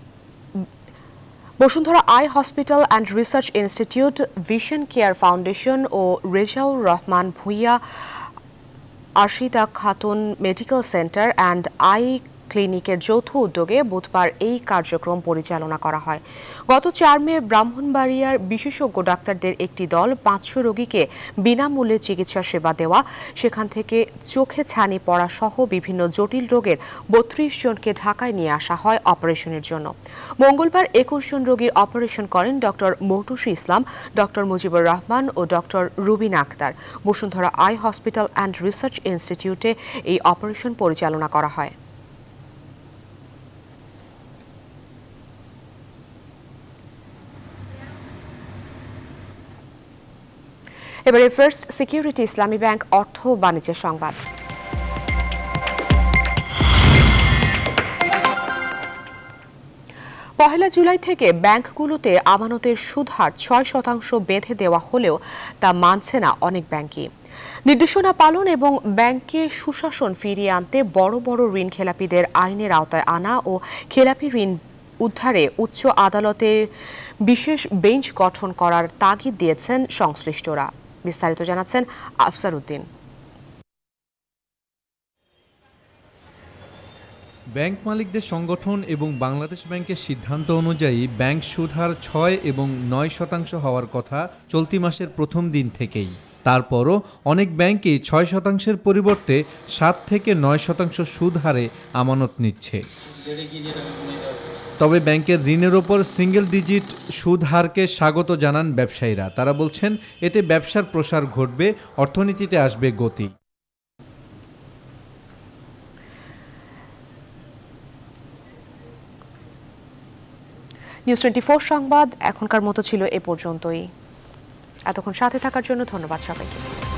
Bashundhara eye hospital and research institute, vision care foundation ও Rezaur Rahman Bhuiyan Arshida Khatun medical centre and eye ক্লিনিকের যৌথ উদ্যোগে বুধবার এই কার্যক্রম পরিচালনা করা হয়। গত চার মে ব্রাহ্মণবাড়িয়ার বিশেষজ্ঞ ডাক্তারদের একটি দল পাঁচশো রোগীকে বিনামূল্যে চিকিৎসা সেবা দেওয়া, সেখান থেকে চোখে ছানি পড়া সহ বিভিন্ন জটিল রোগের বত্রিশ জনকে ঢাকায় নিয়ে আসা হয় অপারেশনের জন্য। মঙ্গলবার একুশ জন রোগীর অপারেশন করেন ডক্টর মৌটুসী ইসলাম, ডক্টর মুজিবুর রহমান ও doctor Rubin Akter. Bashundhara eye hospital and research ইনস্টিটিউটে এই অপারেশন পরিচালনা করা হয়। এবারে ফার্স্ট সিকিউরিটি ইসলামী ব্যাংক অর্থ বাণিজ্যের সংবাদ। পহেলা জুলাই থেকে ব্যাংকগুলোতে আমানতের সুদ হার ছয় শতাংশ বেঁধে দেওয়া হলেও তা মানছে না অনেক ব্যাংকই। নির্দেশনা পালন এবং ব্যাংকে সুশাসন ফিরিয়ে আনতে বড় বড় ঋণ খেলাপিদের আইনের আওতায় আনা ও খেলাপি ঋণ উদ্ধারে উচ্চ আদালতের বিশেষ বেঞ্চ গঠন করার তাগিদ দিয়েছেন সংশ্লিষ্টরা। বিস্তারিত জানাচ্ছেন আফসার উদ্দিন। ব্যাংক মালিকদের সংগঠন এবং বাংলাদেশ ব্যাংকের সিদ্ধান্ত অনুযায়ী ব্যাংক সুদহার ছয় এবং নয় শতাংশ হওয়ার কথা চলতি মাসের প্রথম দিন থেকেই। তারপরও অনেক ব্যাংকই ছয় শতাংশের পরিবর্তে সাত থেকে নয় শতাংশ সুদ হারে আমানত নিচ্ছে। তবে ব্যাংকের ঋণের ওপর সিঙ্গেল ডিজিট সুদ হারকে স্বাগত জানান ব্যবসায়ীরা। তারা বলছেন এতে ব্যবসার প্রসার ঘটবে, অর্থনীতিতে আসবে গতি। নিউজ টোয়েন্টি ফোর সংবাদ এখনকার মতো ছিল এ পর্যন্তই। এতক্ষণ সাথে থাকার জন্য ধন্যবাদ সবাইকে।